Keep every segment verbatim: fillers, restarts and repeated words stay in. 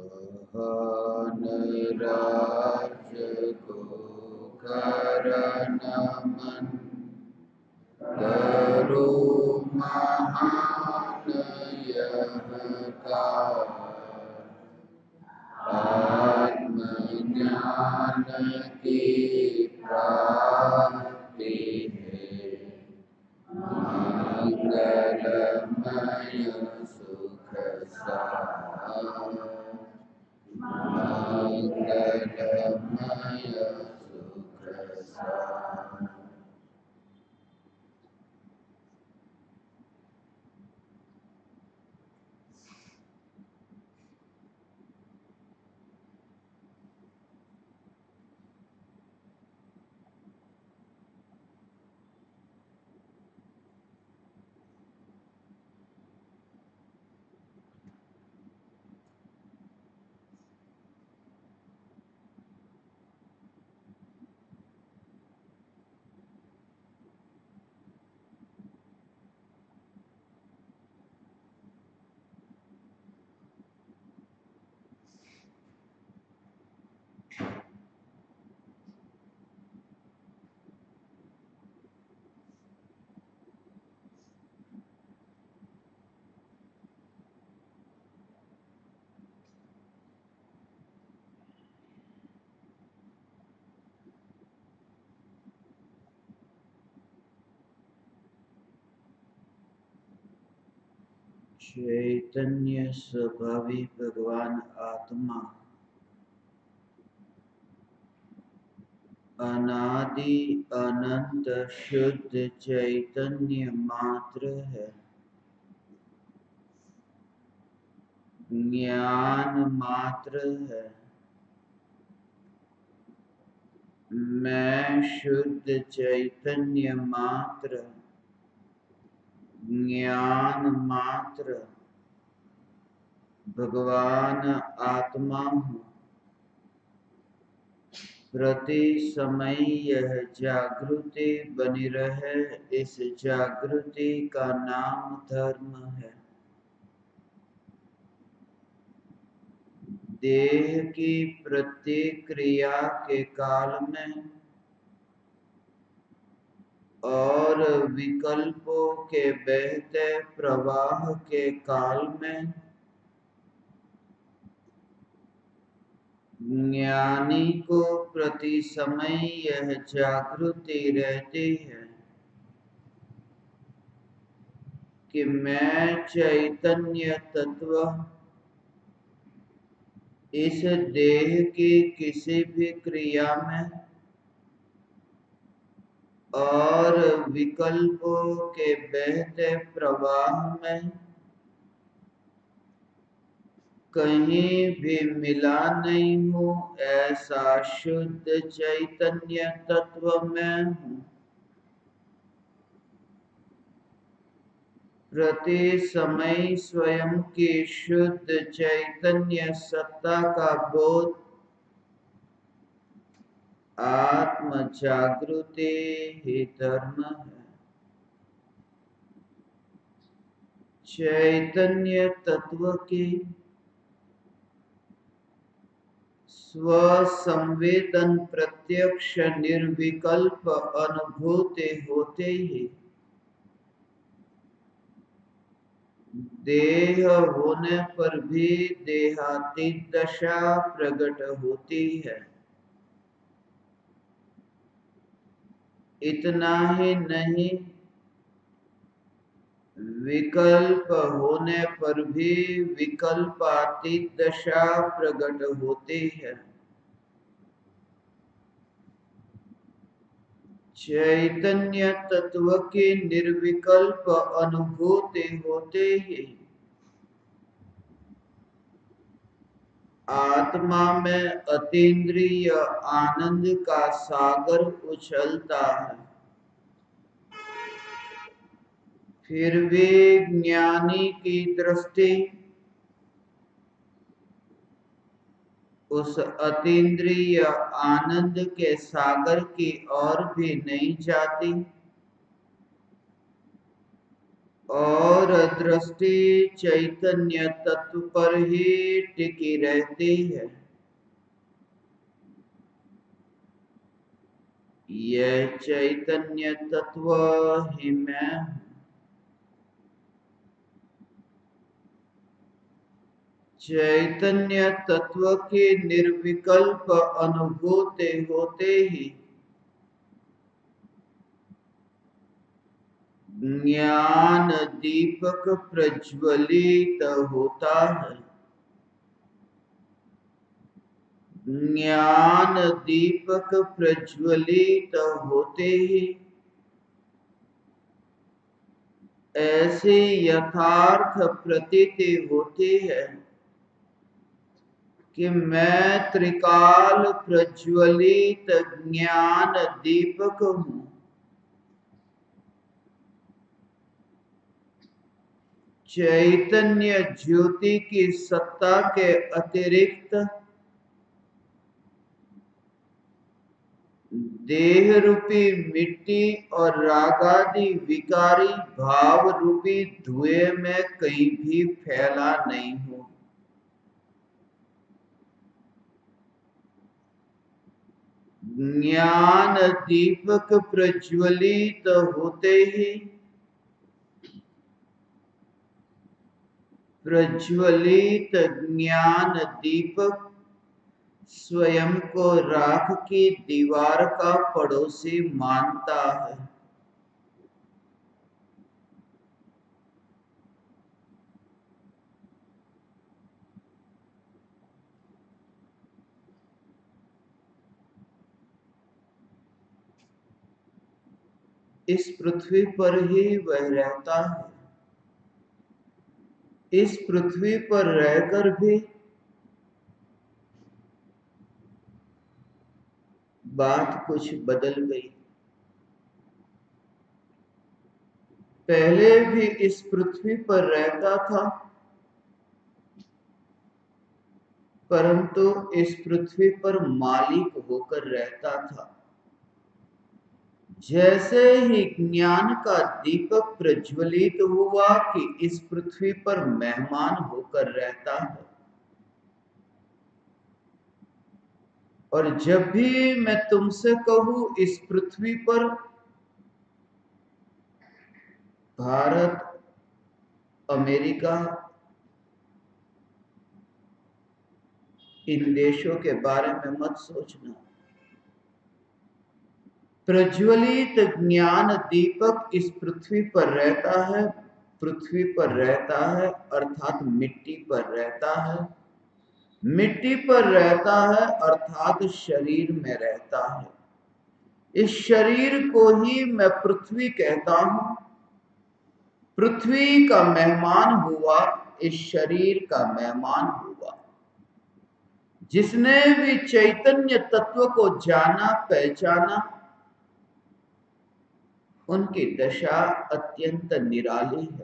सहन राज को करनमन करो महान यह कार्य। आत्मज्ञान की प्राप्ति है मंगलमय सुख सार। मंगलमय सुख सार। चैतन्य स्वभावी भगवान आत्मा अनादि अनंत शुद्ध चैतन्य मात्र है। ज्ञान मात्र है। मैं शुद्ध चैतन्य मात्र, ज्ञान मात्र भगवान आत्मा हूँ। प्रति समय यह जागृति बनी रहे, इस जागृति का नाम धर्म है। देह की प्रतिक्रिया के काल में और विकल्पों के बहते प्रवाह के काल में ज्ञानी को प्रति समय यह जागृति रहती है कि मैं चैतन्य तत्व इस देह की किसी भी क्रिया में और विकल्पों के बहते प्रवाह में कहीं भी मिला नहीं हूँ। ऐसा शुद्ध चैतन्य तत्व में हूँ। प्रति समय स्वयं की शुद्ध चैतन्य सत्ता का बोध आत्म जागृति ही धर्म है। चैतन्य तत्व की स्वसंवेदन प्रत्यक्ष निर्विकल्प अनुभूति होते ही देह होने पर भी देहातीत दशा प्रकट होती है। इतना ही नहीं, विकल्प होने पर भी विकल्पातीत दशा प्रकट होती है। चैतन्य तत्व की निर्विकल्प अनुभूति होते ही आत्मा में अतीन्द्रिय आनंद का सागर उछलता है। फिर भी ज्ञानी की दृष्टि उस अतीन्द्रिय आनंद के सागर की ओर भी नहीं जाती और दृष्टि चैतन्य तत्व पर ही टिकी रहती है। यह चैतन्य तत्व ही मैं हूं। चैतन्य तत्व की निर्विकल्प अनुभूति होते ही ज्ञान दीपक प्रज्वलित होता है। ज्ञान दीपक प्रज्वलित होते ही ऐसी यथार्थ प्रतीति होती है कि मैं त्रिकाल प्रज्वलित ज्ञान दीपक हूं। चैतन्य ज्योति की सत्ता के अतिरिक्त देह रूपी मिट्टी और रागादि विकारी भाव रूपी धुएं में कहीं भी फैला नहीं हूं। ज्ञान दीपक प्रज्वलित होते ही प्रज्वलित ज्ञान दीपक स्वयं को राख की दीवार का पड़ोसी मानता है। इस पृथ्वी पर ही वह रहता है। इस पृथ्वी पर रहकर भी बात कुछ बदल गई। पहले भी इस पृथ्वी पर रहता था, परंतु इस पृथ्वी पर मालिक होकर रहता था। जैसे ही ज्ञान का दीपक प्रज्वलित हुआ कि इस पृथ्वी पर मेहमान होकर रहता है, और जब भी मैं तुमसे कहूं इस पृथ्वी पर भारत, अमेरिका, इन देशों के बारे में मत सोचना। प्रज्वलित ज्ञान दीपक इस पृथ्वी पर रहता है। पृथ्वी पर रहता है अर्थात मिट्टी पर रहता है। मिट्टी पर रहता है अर्थात शरीर में रहता है। इस शरीर को ही मैं पृथ्वी कहता हूं। पृथ्वी का मेहमान हुआ, इस शरीर का मेहमान हुआ। जिसने भी चैतन्य तत्व को जाना, पहचाना, उनकी दशा अत्यंत निराली है।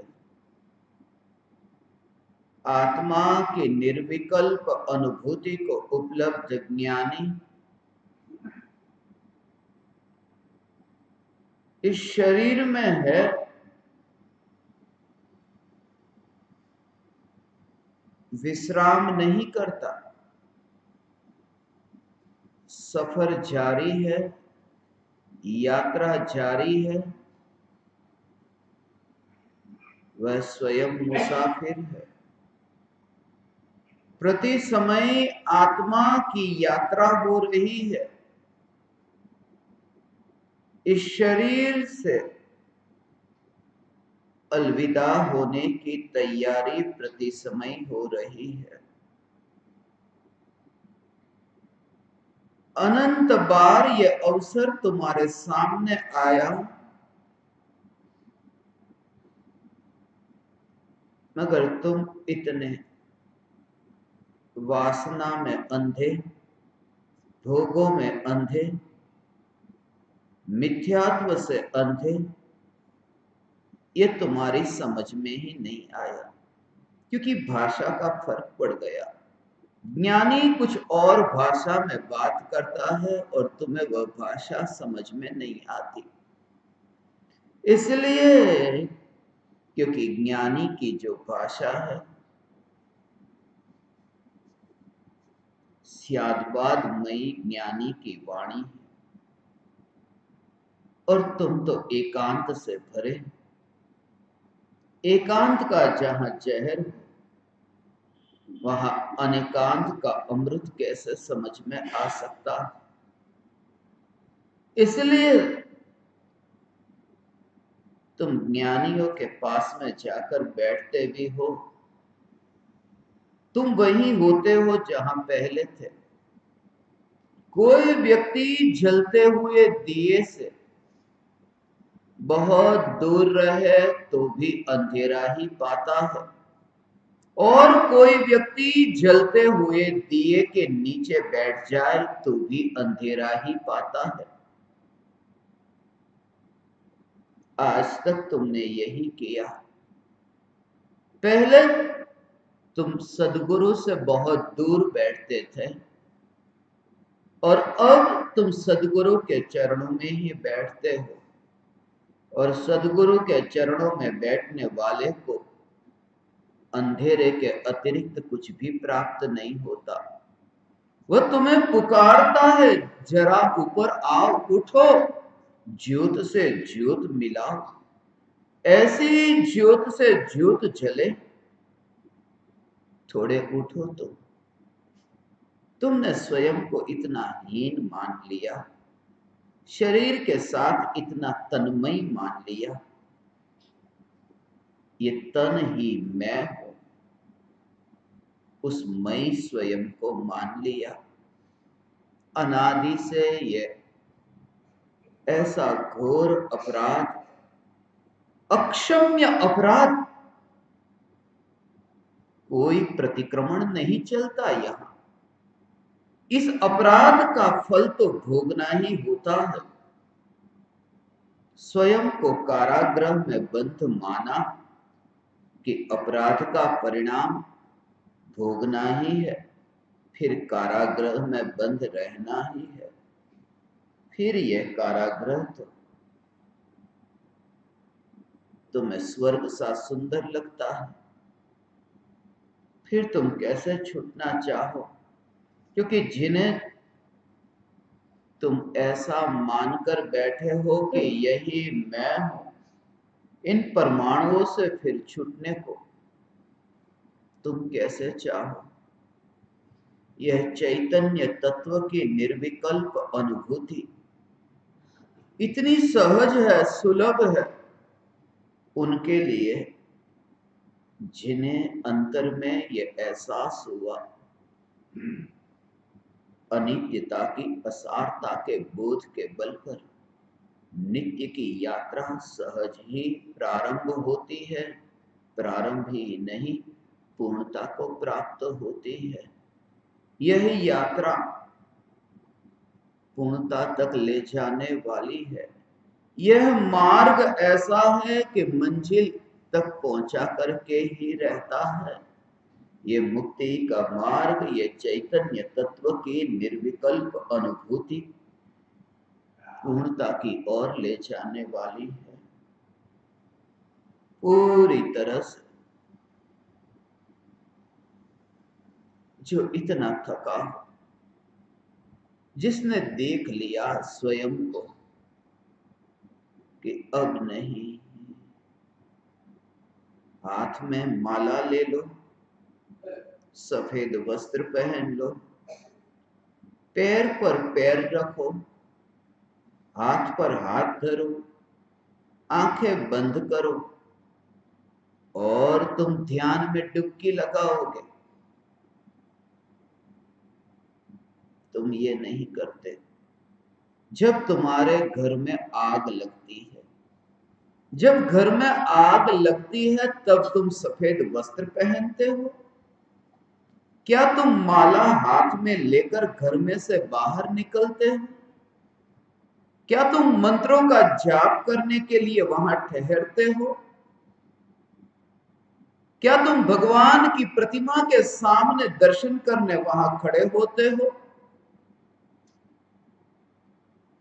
आत्मा की निर्विकल्प अनुभूति को उपलब्ध ज्ञानी इस शरीर में है, विश्राम नहीं करता। सफर जारी है, यात्रा जारी है। वह स्वयं मुसाफिर है। प्रति समय आत्मा की यात्रा हो रही है। इस शरीर से अलविदा होने की तैयारी प्रति समय हो रही है। अनंत बार यह अवसर तुम्हारे सामने आया, मगर तुम इतने वासना में अंधे, भोगों में अंधे, मिथ्यात्व से अंधे, ये तुम्हारी समझ में ही नहीं आया, क्योंकि भाषा का फर्क पड़ गया। ज्ञानी कुछ और भाषा में बात करता है और तुम्हें वह भाषा समझ में नहीं आती। इसलिए क्योंकि ज्ञानी की जो भाषा है स्याद्वादमयी ज्ञानी की वाणी है, और तुम तो एकांत से भरे। एकांत का जहां जहर हो वहां अनेकांत का अमृत कैसे समझ में आ सकता। इसलिए तुम ज्ञानियों के पास में जाकर बैठते भी हो, तुम वही होते हो जहां पहले थे। कोई व्यक्ति जलते हुए दिए से बहुत दूर रहे तो भी अंधेरा ही पाता है, और कोई व्यक्ति जलते हुए दिए के नीचे बैठ जाए तो भी अंधेरा ही पाता है। आज तक तुमने यही किया। पहले तुम सदगुरु से बहुत दूर बैठते थे, और अब तुम सदगुरु के चरणों में ही बैठते हो, और सदगुरु के चरणों में बैठने वाले को अंधेरे के अतिरिक्त कुछ भी प्राप्त नहीं होता। वह तुम्हें पुकारता है, जरा ऊपर आओ, उठो, ज्योत से ज्योत मिलाओ। ऐसी ज्योत से ज्योत जले, थोड़े उठो। तो तुमने स्वयं को इतना हीन मान लिया, शरीर के साथ इतना तन्मय मान लिया। ये तन ही मैं हूं, उस मैं स्वयं को मान लिया। अनादि से ये ऐसा घोर अपराध, अक्षम्य अपराध, कोई प्रतिक्रमण नहीं चलता यहां। इस अपराध का फल तो भोगना ही होता है। स्वयं को कारागृह में बंद माना कि अपराध का परिणाम भोगना ही है, फिर कारागृह में बंद रहना ही है। फिर यह कारागृह तो तुम्हें स्वर्ग सा सुंदर लगता है। फिर तुम कैसे छूटना चाहो, क्योंकि जिन्हें तुम ऐसा मानकर बैठे हो कि यही मैं हूं, इन परमाणुओं से फिर छूटने को तुम कैसे चाहो। यह चैतन्य तत्व की निर्विकल्प अनुभूति इतनी सहज है, सुलभ है उनके लिए जिन्हें अंतर में ये एहसास हुआ अनित्यता की असारता के बोध के बल पर नित्य की यात्रा सहज ही प्रारंभ होती है। प्रारंभ ही नहीं, पूर्णता को प्राप्त होती है। यह यात्रा पूर्णता तक ले जाने वाली है। यह मार्ग ऐसा है कि मंजिल तक पहुंचा करके ही रहता है। ये मुक्ति का मार्ग, ये चैतन्य तत्व की निर्विकल्प अनुभूति पूर्णता की ओर ले जाने वाली है। पूरी तरह से जो इतना थका, जिसने देख लिया स्वयं को कि अब नहीं, हाथ में माला ले लो, सफेद वस्त्र पहन लो, पैर पर पैर रखो, हाथ पर हाथ धरो, आंखें बंद करो, और तुम ध्यान में डुबकी लगाओगे। तुम ये नहीं करते। जब तुम्हारे घर में आग लगती है, जब घर में आग लगती है तब तुम सफेद वस्त्र पहनते हो? क्या तुम माला हाथ में लेकर घर में से बाहर निकलते हो? क्या तुम मंत्रों का जाप करने के लिए वहां ठहरते हो? क्या तुम भगवान की प्रतिमा के सामने दर्शन करने वहां खड़े होते हो?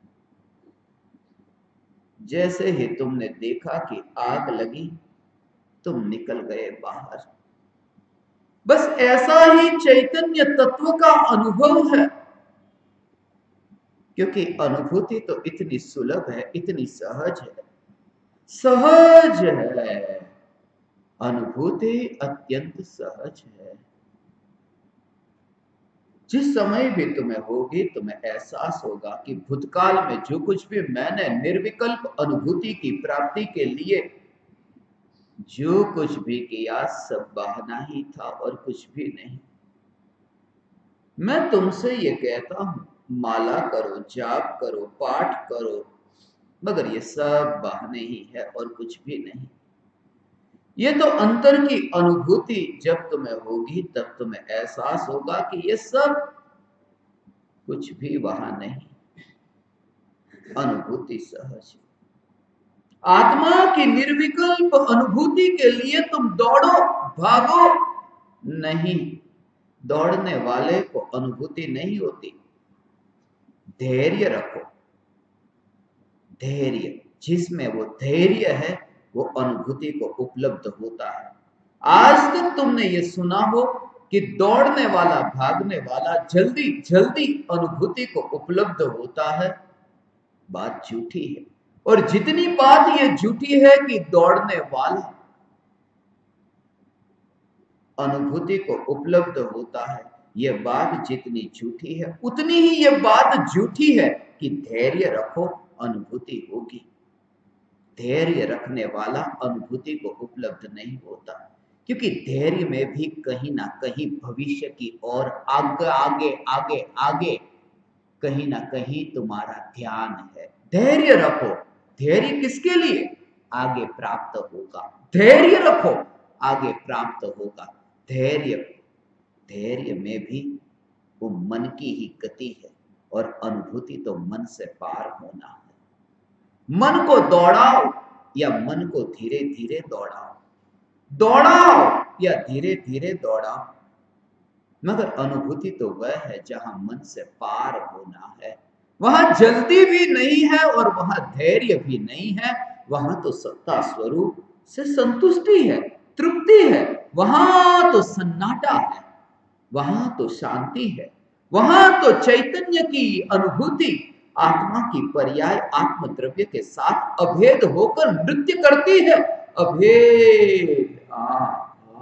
जैसे ही तुमने देखा कि आग लगी, तुम निकल गए बाहर। बस ऐसा ही चैतन्य तत्व का अनुभव है, क्योंकि अनुभूति तो इतनी सुलभ है, इतनी सहज है, सहज है। अनुभूति अत्यंत सहज है। जिस समय भी तुम्हें होगी, तुम्हें एहसास होगा कि भूतकाल में जो कुछ भी मैंने निर्विकल्प अनुभूति की प्राप्ति के लिए जो कुछ भी किया, सब बहाना ही था और कुछ भी नहीं। मैं तुमसे ये कहता हूं, माला करो, जाप करो, पाठ करो, मगर ये सब बहाने ही है और कुछ भी नहीं। ये तो अंतर की अनुभूति जब तुम्हें होगी, तब तुम्हें एहसास होगा कि ये सब कुछ भी वहां नहीं। अनुभूति सहज। आत्मा की निर्विकल्प अनुभूति के लिए तुम दौड़ो, भागो नहीं। दौड़ने वाले को अनुभूति नहीं होती। धैर्य रखो। धैर्य, जिसमें वो धैर्य है वो अनुभूति को उपलब्ध होता है। आज तक तुमने ये सुना हो कि दौड़ने वाला, भागने वाला जल्दी जल्दी अनुभूति को उपलब्ध होता है, बात झूठी है। और जितनी बात ये झूठी है कि दौड़ने वाला अनुभूति को उपलब्ध होता है, यह बात जितनी झूठी है, उतनी ही यह बात झूठी है कि धैर्य रखो, अनुभूति होगी। धैर्य रखने वाला अनुभूति को उपलब्ध नहीं होता, क्योंकि धैर्य में भी कहीं ना कहीं भविष्य की ओर आगे आगे आगे आगे कहीं ना कहीं तुम्हारा ध्यान है। धैर्य रखो। धैर्य किसके लिए? आगे प्राप्त होगा। धैर्य रखो, आगे प्राप्त होगा। धैर्य, धैर्य में भी वो मन की ही गति है, और अनुभूति तो मन से पार होना है। मन को दौड़ाओ या मन को धीरे धीरे दौड़ाओ, दौड़ाओ या धीरे धीरे दौड़ाओ, मगर अनुभूति तो वह है जहां मन से पार होना है। वहां जल्दी भी नहीं है और वहां धैर्य भी नहीं है। वहां तो सत्ता स्वरूप से संतुष्टि है, तृप्ति है। वहां तो सन्नाटा है, वहां तो शांति है, वहां तो चैतन्य की अनुभूति आत्मा की पर्याय आत्मद्रव्य के साथ अभेद होकर नृत्य करती है। अभेद। आ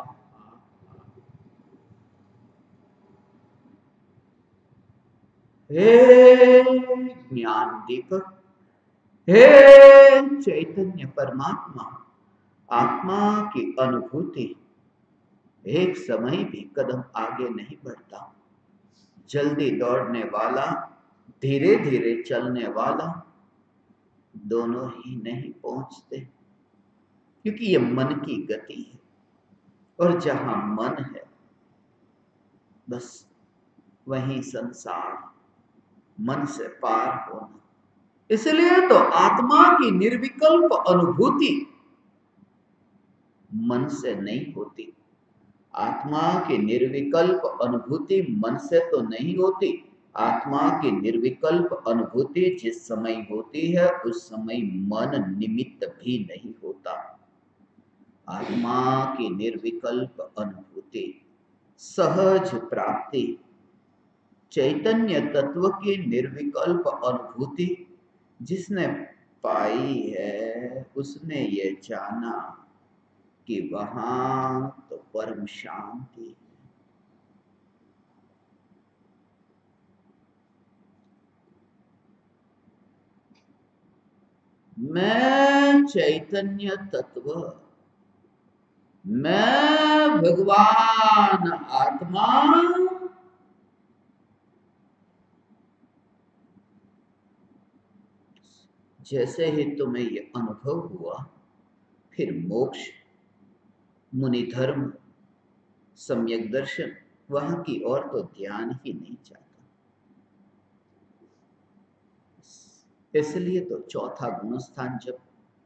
हे ज्ञान दीपक, हे चैतन्य परमात्मा, आत्मा की अनुभूति एक समय भी कदम आगे नहीं बढ़ता। जल्दी दौड़ने वाला, धीरे धीरे चलने वाला, दोनों ही नहीं पहुंचते, क्योंकि ये मन की गति है। और जहां मन है, बस वहीं संसार, मन से पार होना। इसलिए तो आत्मा की निर्विकल्प अनुभूति मन से नहीं होती। आत्मा की निर्विकल्प अनुभूति मन से तो नहीं होती। आत्मा की निर्विकल्प अनुभूति जिस समय होती है, उस समय मन निमित्त भी नहीं होता। आत्मा की निर्विकल्प अनुभूति, सहज प्राप्ति, चैतन्य तत्व की निर्विकल्प अनुभूति जिसने पाई है, उसने ये जाना कि वहां तो परम शांति है। मैं चैतन्य तत्व, मैं भगवान आत्मा, जैसे ही तुम्हें ये अनुभव हुआ, फिर मोक्ष, मुनि धर्म, सम्यक दर्शन, वहां की ओर तो ध्यान ही नहीं जाता। इसलिए तो चौथा गुणस्थान जब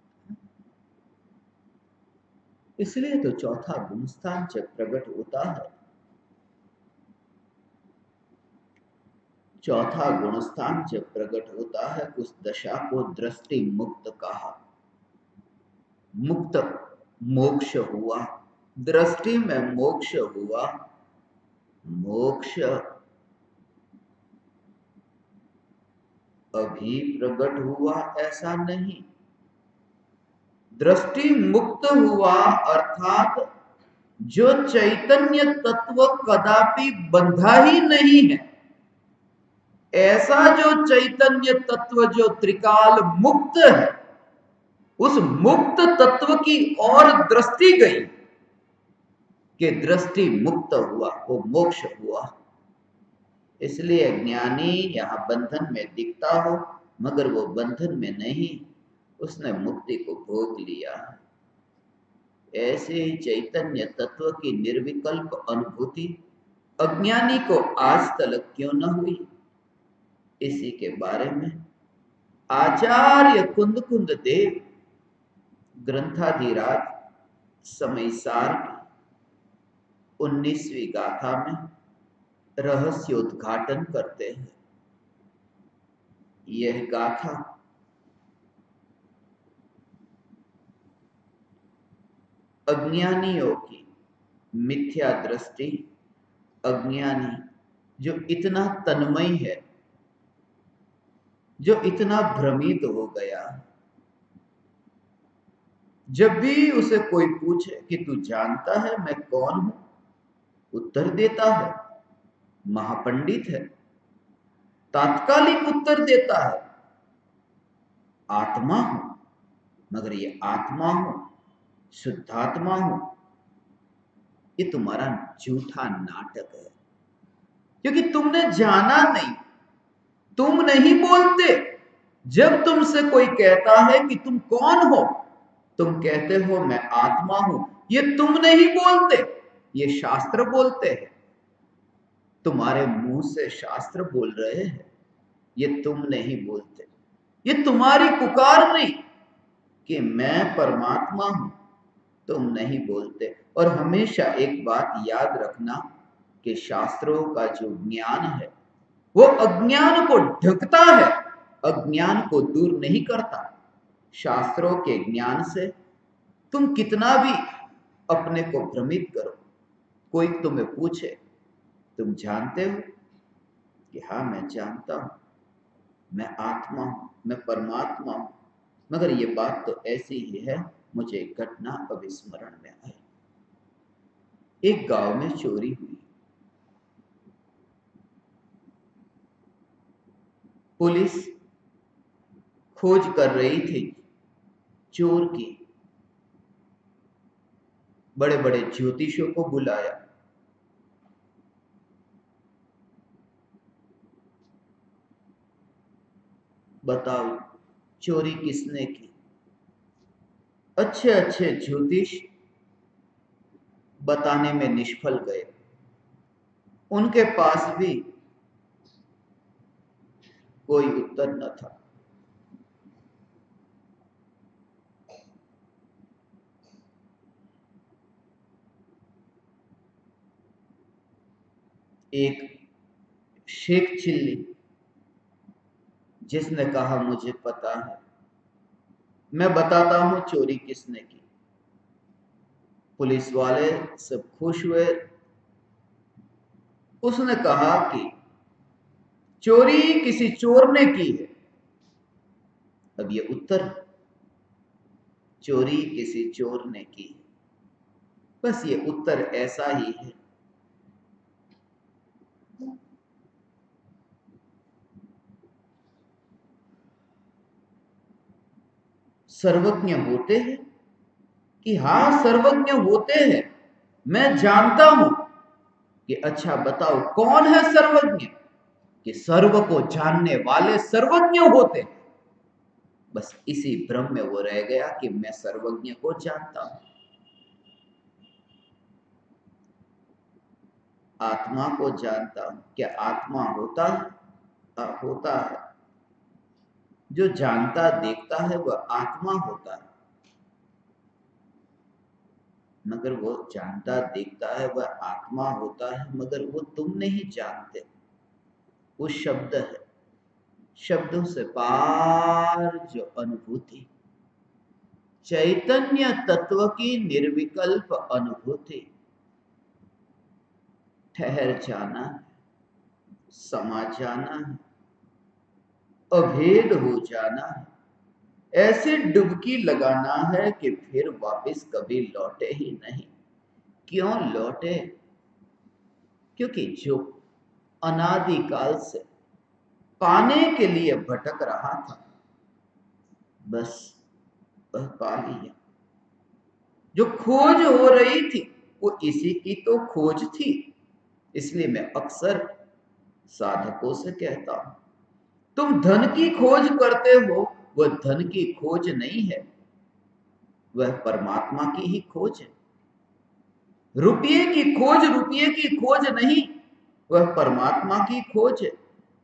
इसलिए तो चौथा गुणस्थान जब प्रकट होता है, चौथा गुणस्थान जब प्रकट होता है, उस दशा को दृष्टि मुक्त कहा। मुक्त मोक्ष हुआ, दृष्टि में मोक्ष हुआ। मोक्ष अभी प्रकट हुआ ऐसा नहीं। दृष्टि मुक्त हुआ अर्थात जो चैतन्य तत्व कदापि बंधा ही नहीं है, ऐसा जो चैतन्य तत्व जो त्रिकाल मुक्त है, उस मुक्त तत्व की ओर दृष्टि गई कि दृष्टि मुक्त हुआ, वो मोक्ष हुआ। इसलिए ज्ञानी यहां बंधन में दिखता हो मगर वो बंधन में नहीं, उसने मुक्ति को भोग लिया। ऐसे ही चैतन्य तत्व की निर्विकल्प अनुभूति अज्ञानी को आज तक क्यों न हुई, इसी के बारे में आचार्य कुंद कुंद देव ग्रंथाधिराज समयसार की उन्नीसवीं गाथा में रहस्योद्घाटन करते हैं। यह गाथा अज्ञानियों की मिथ्या दृष्टि, अज्ञानी जो इतना तन्मय है, जो इतना भ्रमित हो गया, जब भी उसे कोई पूछे कि तू जानता है मैं कौन हूं, उत्तर देता है महापंडित है। तात्कालिक उत्तर देता है आत्मा हूं, मगर ये आत्मा हूं, शुद्धात्मा हूं, ये तुम्हारा झूठा नाटक है, क्योंकि तुमने जाना नहीं, तुम नहीं बोलते। जब तुमसे कोई कहता है कि तुम कौन हो, तुम कहते हो मैं आत्मा हूं, ये तुम नहीं बोलते, ये शास्त्र बोलते हैं। तुम्हारे मुंह से शास्त्र बोल रहे हैं, ये तुम नहीं बोलते। ये तुम्हारी पुकार नहीं कि मैं परमात्मा हूं, तुम नहीं बोलते। और हमेशा एक बात याद रखना कि शास्त्रों का जो ज्ञान है वो अज्ञान को ढकता है, अज्ञान को दूर नहीं करता। शास्त्रों के ज्ञान से तुम कितना भी अपने को भ्रमित करो, कोई तुम्हें पूछे तुम जानते हो कि हाँ मैं जानता हूं, मैं आत्मा हूं, मैं परमात्मा हूं, मगर ये बात तो ऐसी ही है, मुझे एक घटना अभिस्मरण में आई। एक गांव में चोरी हुई, पुलिस खोज कर रही थी चोर की, बड़े बड़े ज्योतिषों को बुलाया, बताओ चोरी किसने की। अच्छे अच्छे ज्योतिष बताने में निष्फल गए, उनके पास भी कोई उत्तर न था। एक शेख चिल्ली जिसने कहा मुझे पता है, मैं बताता हूं चोरी किसने की। पुलिस वाले सब खुश हुए। उसने कहा कि चोरी किसी चोर ने की है। अब ये उत्तर, चोरी किसी चोर ने की, बस ये उत्तर ऐसा ही है। सर्वज्ञ होते हैं कि हाँ सर्वज्ञ होते हैं, मैं जानता हूं कि अच्छा बताओ कौन है सर्वज्ञ, कि सर्व को जानने वाले सर्वज्ञ होते हैं। बस इसी भ्रम में वो रह गया कि मैं सर्वज्ञ को जानता हूं। आत्मा को जानता हूं, क्या आत्मा होता है? आ, होता है। जो जानता देखता है वह आत्मा होता है, मगर वो जानता देखता है वह आत्मा होता है, मगर वो तुम नहीं जानते। वो शब्द है, शब्दों से पार जो अनुभूति, चैतन्य तत्व की निर्विकल्प अनुभूति, ठहर जाना है, समा जाना है, अभेद हो जाना है, ऐसे डुबकी लगाना है कि फिर वापस कभी लौटे ही नहीं। क्यों लौटे? क्योंकि जो अनादिकाल से पाने के लिए भटक रहा था, बस वह पा लिया। जो खोज हो रही थी वो इसी की तो खोज थी। इसलिए मैं अक्सर साधकों से कहता हूं, तुम धन की खोज करते हो, वह धन की खोज नहीं है, वह परमात्मा की ही खोज है। रुपये की खोज रुपये की खोज नहीं, वह परमात्मा की खोज है।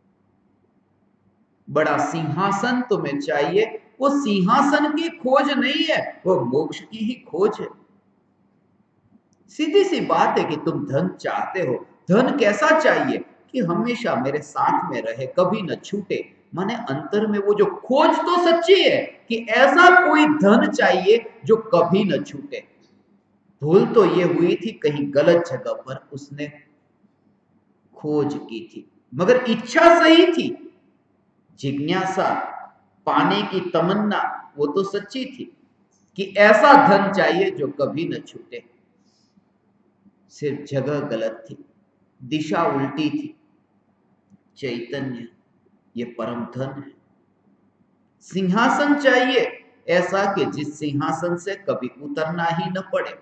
बड़ा सिंहासन तुम्हें चाहिए, वो सिंहासन की खोज नहीं है, वो मोक्ष की ही खोज है। सीधी सी बात है कि तुम धन चाहते हो। धन कैसा चाहिए? कि हमेशा मेरे साथ में रहे, कभी न छूटे। माने अंतर में वो जो खोज तो सच्ची है कि ऐसा कोई धन चाहिए जो कभी न छूटे। भूल तो ये हुई थी, कहीं गलत जगह पर उसने खोज की थी, मगर इच्छा सही थी। जिज्ञासा, पाने की तमन्ना, वो तो सच्ची थी कि ऐसा धन चाहिए जो कभी न छूटे। सिर्फ जगह गलत थी, दिशा उल्टी थी। चैतन्य ये परम धन है। सिंहासन चाहिए ऐसा कि जिस सिंहासन से कभी उतरना ही न पड़े।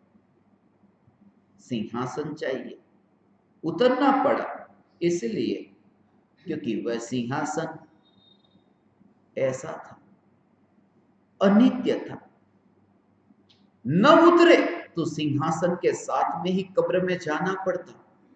सिंहासन चाहिए, उतरना पड़ा इसलिए क्योंकि वह सिंहासन ऐसा था, अनित्य था। न उतरे तो सिंहासन के साथ में ही कब्र में जाना पड़ता।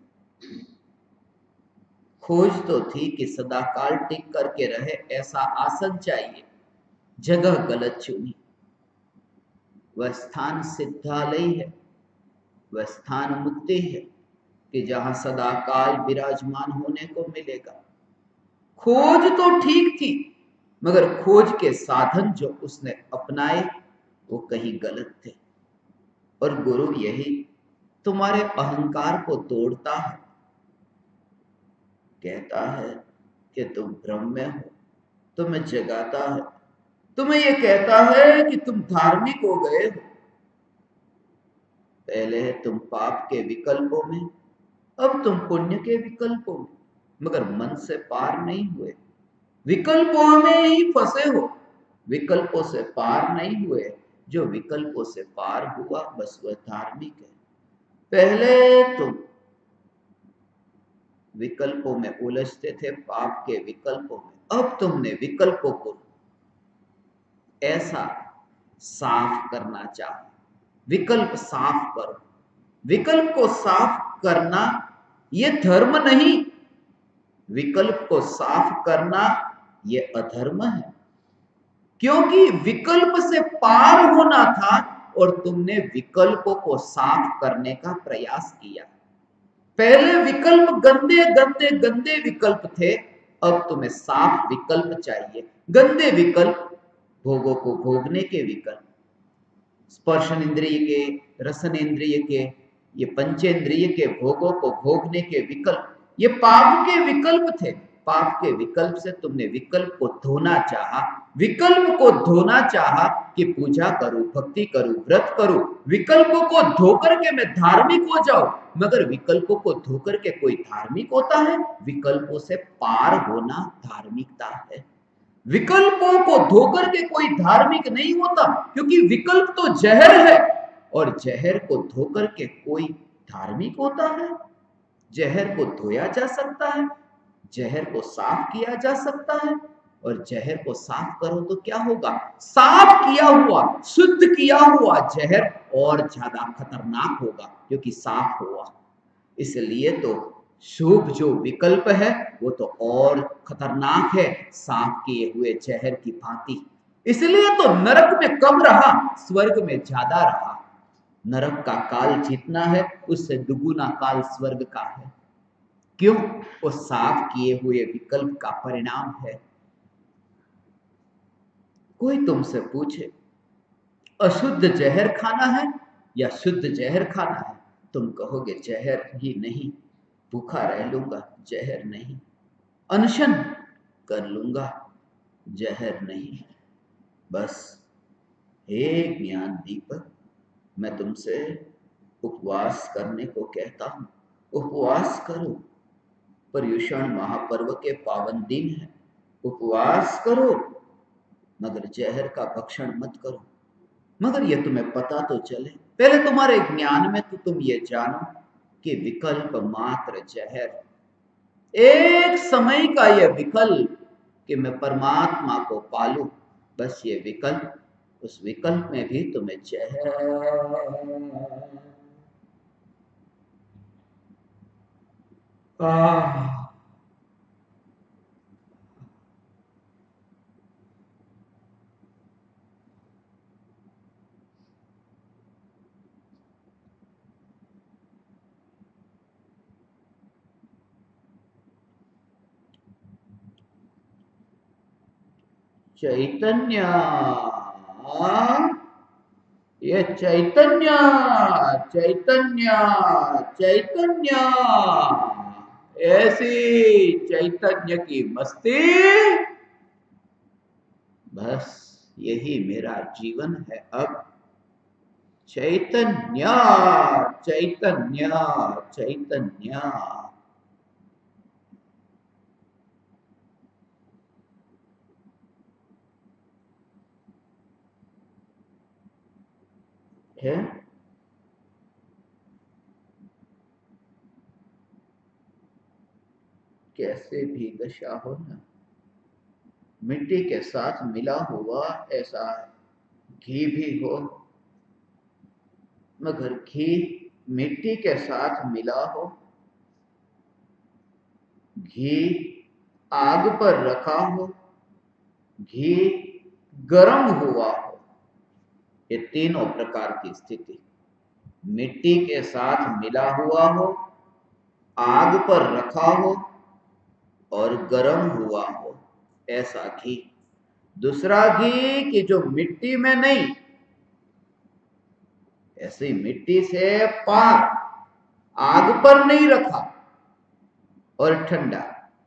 खोज तो थी कि सदाकाल टिक करके रहे ऐसा आसन चाहिए, जगह गलत चुनी। वह स्थान सिद्धालय है, वह स्थान मुक्ति है कि जहां सदाकाल विराजमान होने को मिलेगा। खोज तो ठीक थी, मगर खोज के साधन जो उसने अपनाए वो कहीं गलत थे। और गुरु यही तुम्हारे अहंकार को तोड़ता है, कहता है कि तुम भ्रम में हो, तुम्हें जगाता है, तुम्हें यह कहता है कि तुम धार्मिक हो गए हो। पहले है तुम पाप के विकल्पों में, अब तुम पुण्य के विकल्पों में, मगर मन से पार नहीं हुए, विकल्पों में ही फंसे हो, विकल्पों से पार नहीं हुए। जो विकल्पों से पार हुआ बस वह धार्मिक है। पहले तुम विकल्पों में उलझते थे, पाप के विकल्पों में, अब तुमने विकल्पों को ऐसा साफ करना चाहा। विकल्प साफ करो। विकल्प को साफ करना यह धर्म नहीं, विकल्प को साफ करना यह अधर्म है। क्योंकि विकल्प से पार होना था और तुमने विकल्पों को साफ करने का प्रयास किया। पहले विकल्प गंदे गंदे गंदे विकल्प थे, अब तुम्हें साफ विकल्प चाहिए। गंदे विकल्प, भोगों को भोगने के विकल्प, स्पर्शन इंद्रिय के, रसन इंद्रिय के, ये पंचेंद्रिय के भोगों को भोगने के विकल्प, ये पाप के विकल्प थे। पाप के विकल्प से तुमने विकल्प को धोना चाहा। विकल्प को धोना चाहा कि पूजा करूं, भक्ति करूं, व्रत करूं। विकल्पों को धोकर के मैं धार्मिक हो जाऊं, मगर विकल्पों को धोकर के कोई धार्मिक होता है? विकल्पों से पार होना धार्मिकता है। विकल्पों को धोकर के कोई धार्मिक नहीं होता, क्योंकि विकल्प तो जहर है और जहर को धोकर के कोई धार्मिक होता है? जहर को धोया जा सकता है, जहर को साफ किया जा सकता है, और जहर को साफ करो तो क्या होगा? साफ किया हुआ, शुद्ध किया हुआ जहर और ज्यादा खतरनाक होगा क्योंकि साफ हुआ। इसलिए तो शुभ जो विकल्प है वो तो और खतरनाक है साफ किए हुए जहर की भांति। इसलिए तो नरक में कम रहा, स्वर्ग में ज्यादा रहा। नरक का काल जितना है उससे दुगुना काल स्वर्ग का है। क्यों? वो साफ किए हुए विकल्प का परिणाम है। कोई तुमसे पूछे अशुद्ध जहर खाना है या शुद्ध जहर खाना है? तुम कहोगे जहर ही नहीं, भूखा रह लूंगा, जहर नहीं। अनशन कर लूंगा, जहर नहीं। बस हे ज्ञान दीपक, मैं तुमसे उपवास करने को कहता हूं। उपवास करो, पर्युषण महापर्व के पावन दिन है, उपवास करो, मगर जहर का भक्षण मत करो। मगर ये तुम्हें पता तो चले, पहले तुम्हारे ज्ञान में तो तुम ये जानो कि विकल्प मात्र जहर, एक समय का यह विकल्प कि मैं परमात्मा को पालूं, बस ये विकल्प, उस विकल्प में भी तुम्हें जहर। आ चैतन्य, ये चैतन्य, चैतन्य, चैतन्य, ऐसी चैतन्य की मस्ती, बस यही मेरा जीवन है अब। चैतन्य, चैतन्य, चैतन्य। है कैसे भी दशा हो ना, मिट्टी के साथ मिला हुआ ऐसा घी भी हो, मगर घी मिट्टी के साथ मिला हो, घी आग पर रखा हो, घी गर्म हुआ हो, ये तीनों प्रकार की स्थिति, मिट्टी के साथ मिला हुआ हो, आग पर रखा हो और गर्म हुआ हो, ऐसा घी। दूसरा घी कि जो मिट्टी में नहीं, ऐसी मिट्टी से पार, आग पर नहीं रखा और ठंडा,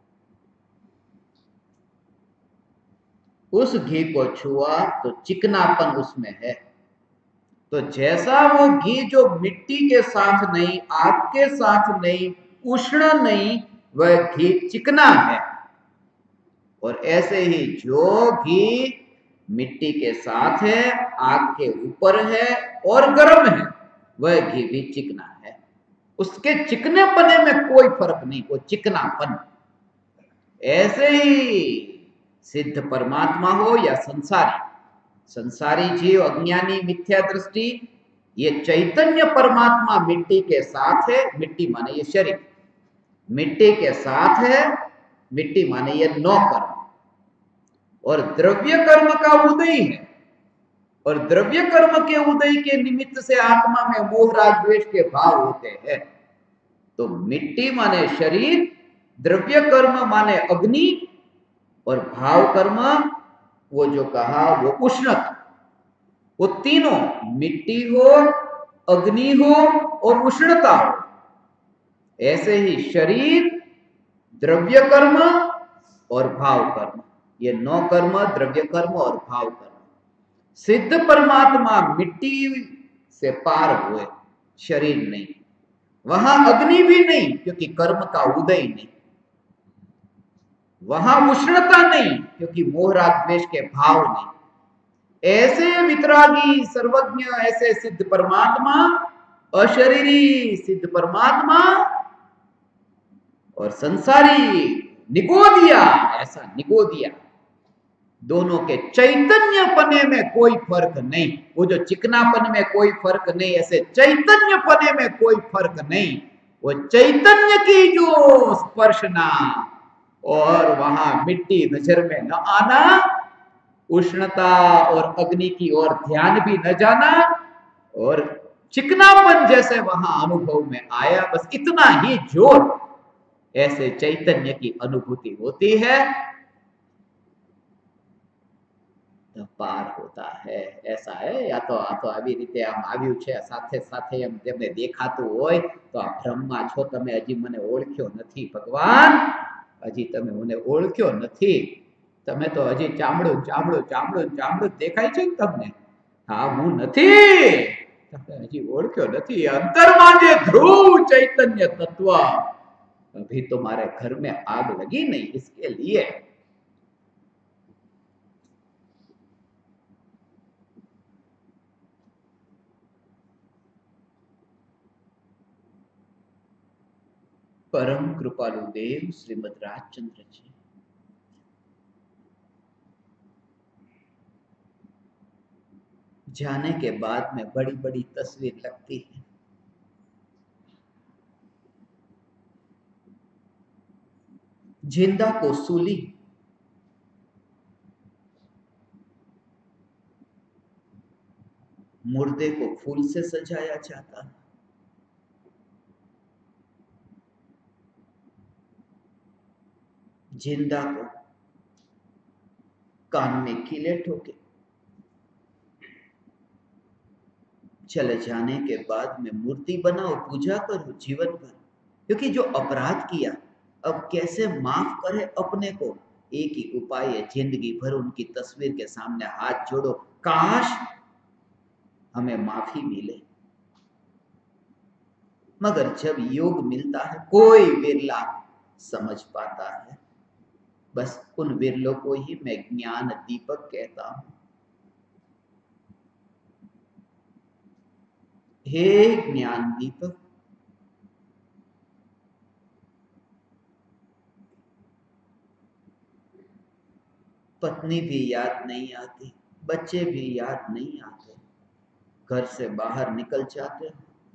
उस घी को छुआ तो चिकनापन उसमें है। तो जैसा वो घी जो मिट्टी के साथ नहीं, आग के साथ नहीं, उष्ण नहीं, वह घी चिकना है। और ऐसे ही जो घी मिट्टी के साथ है, आग के ऊपर है और गर्म है, वह घी भी चिकना है। उसके चिकने पने में कोई फर्क नहीं, वो चिकनापन। ऐसे ही सिद्ध परमात्मा हो या संसारी, संसारी जीव, अज्ञानी, मिथ्या दृष्टि, ये चैतन्य परमात्मा मिट्टी के साथ है, मिट्टी माने ये शरीर, मिट्टी के साथ है, मिट्टी माने ये नौ कर्म, और द्रव्य कर्म का उदय है, और द्रव्य कर्म के उदय के निमित्त से आत्मा में मोह राग द्वेष के भाव होते हैं। तो मिट्टी माने शरीर, द्रव्य कर्म माने अग्नि, और भाव कर्म वो जो कहा वो उष्णता। वो तीनों, मिट्टी हो, अग्नि हो और उष्णता हो। ऐसे ही शरीर, द्रव्य कर्म और भाव कर्म, ये नौ कर्म, द्रव्य कर्म और भाव कर्म। सिद्ध परमात्मा मिट्टी से पार हुए, शरीर नहीं, वहां अग्नि भी नहीं क्योंकि कर्म का उदय नहीं, वहां उष्णता नहीं क्योंकि मोह राग द्वेष के भाव नहीं। ऐसे वितरागी सर्वज्ञ, ऐसे सिद्ध परमात्मा, अशरीरी सिद्ध परमात्मा और संसारी निगोदिया, ऐसा निगोदिया, दोनों के चैतन्य पने में कोई फर्क नहीं। वो जो चिकनापन में कोई फर्क नहीं, ऐसे चैतन्य पने में कोई फर्क नहीं। वो चैतन्य की जो स्पर्शना और वहां मिट्टी नजर में न आना, उष्णता और अग्नि की ओर ध्यान भी न जाना, और चिकनापन जैसे वहां अनुभव में आया, बस इतना ही जोर, ऐसे चैतन्य की अनुभूति होती है। પાર હોતા હૈ ऐसा है या तो આ તો આવી રીતે આમ આવ્યું છે સાથે સાથે એમ તેમને દેખાતું હોય તો આ ભ્રમમાં છો તમે હજી મને ઓળખ્યો નથી ભગવાન હજી તમે મને ઓળખ્યો નથી તમે તો હજી ચામડું ચામડું ચામડું ચામડું દેખાય છે તમને હા હું નથી તમે હજી ઓળખ્યો નથી અંતરમાં જે ધ્રુવ ચૈતન્ય તત્વ अभी तुम्हारे घर में आग लगी नहीं इसके लिए परम कृपालु देव श्रीमद राजचंद्र जी जाने के बाद में बड़ी बड़ी तस्वीर लगती है जिंदा को सूली मुर्दे को फूल से सजाया जाता है जिंदा को कान में कीले ठोके चले जाने के बाद में मूर्ति बनाओ पूजा करो जीवन भर क्योंकि जो अपराध किया अब कैसे माफ करे अपने को एक ही उपाय है जिंदगी भर उनकी तस्वीर के सामने हाथ जोड़ो काश हमें माफी मिले मगर जब योग मिलता है कोई विरला समझ पाता है बस उन विरलों को ही मैं ज्ञान दीपक कहता हूं हे ज्ञान दीपक पत्नी भी याद नहीं आती बच्चे भी याद नहीं आते घर से बाहर निकल जाते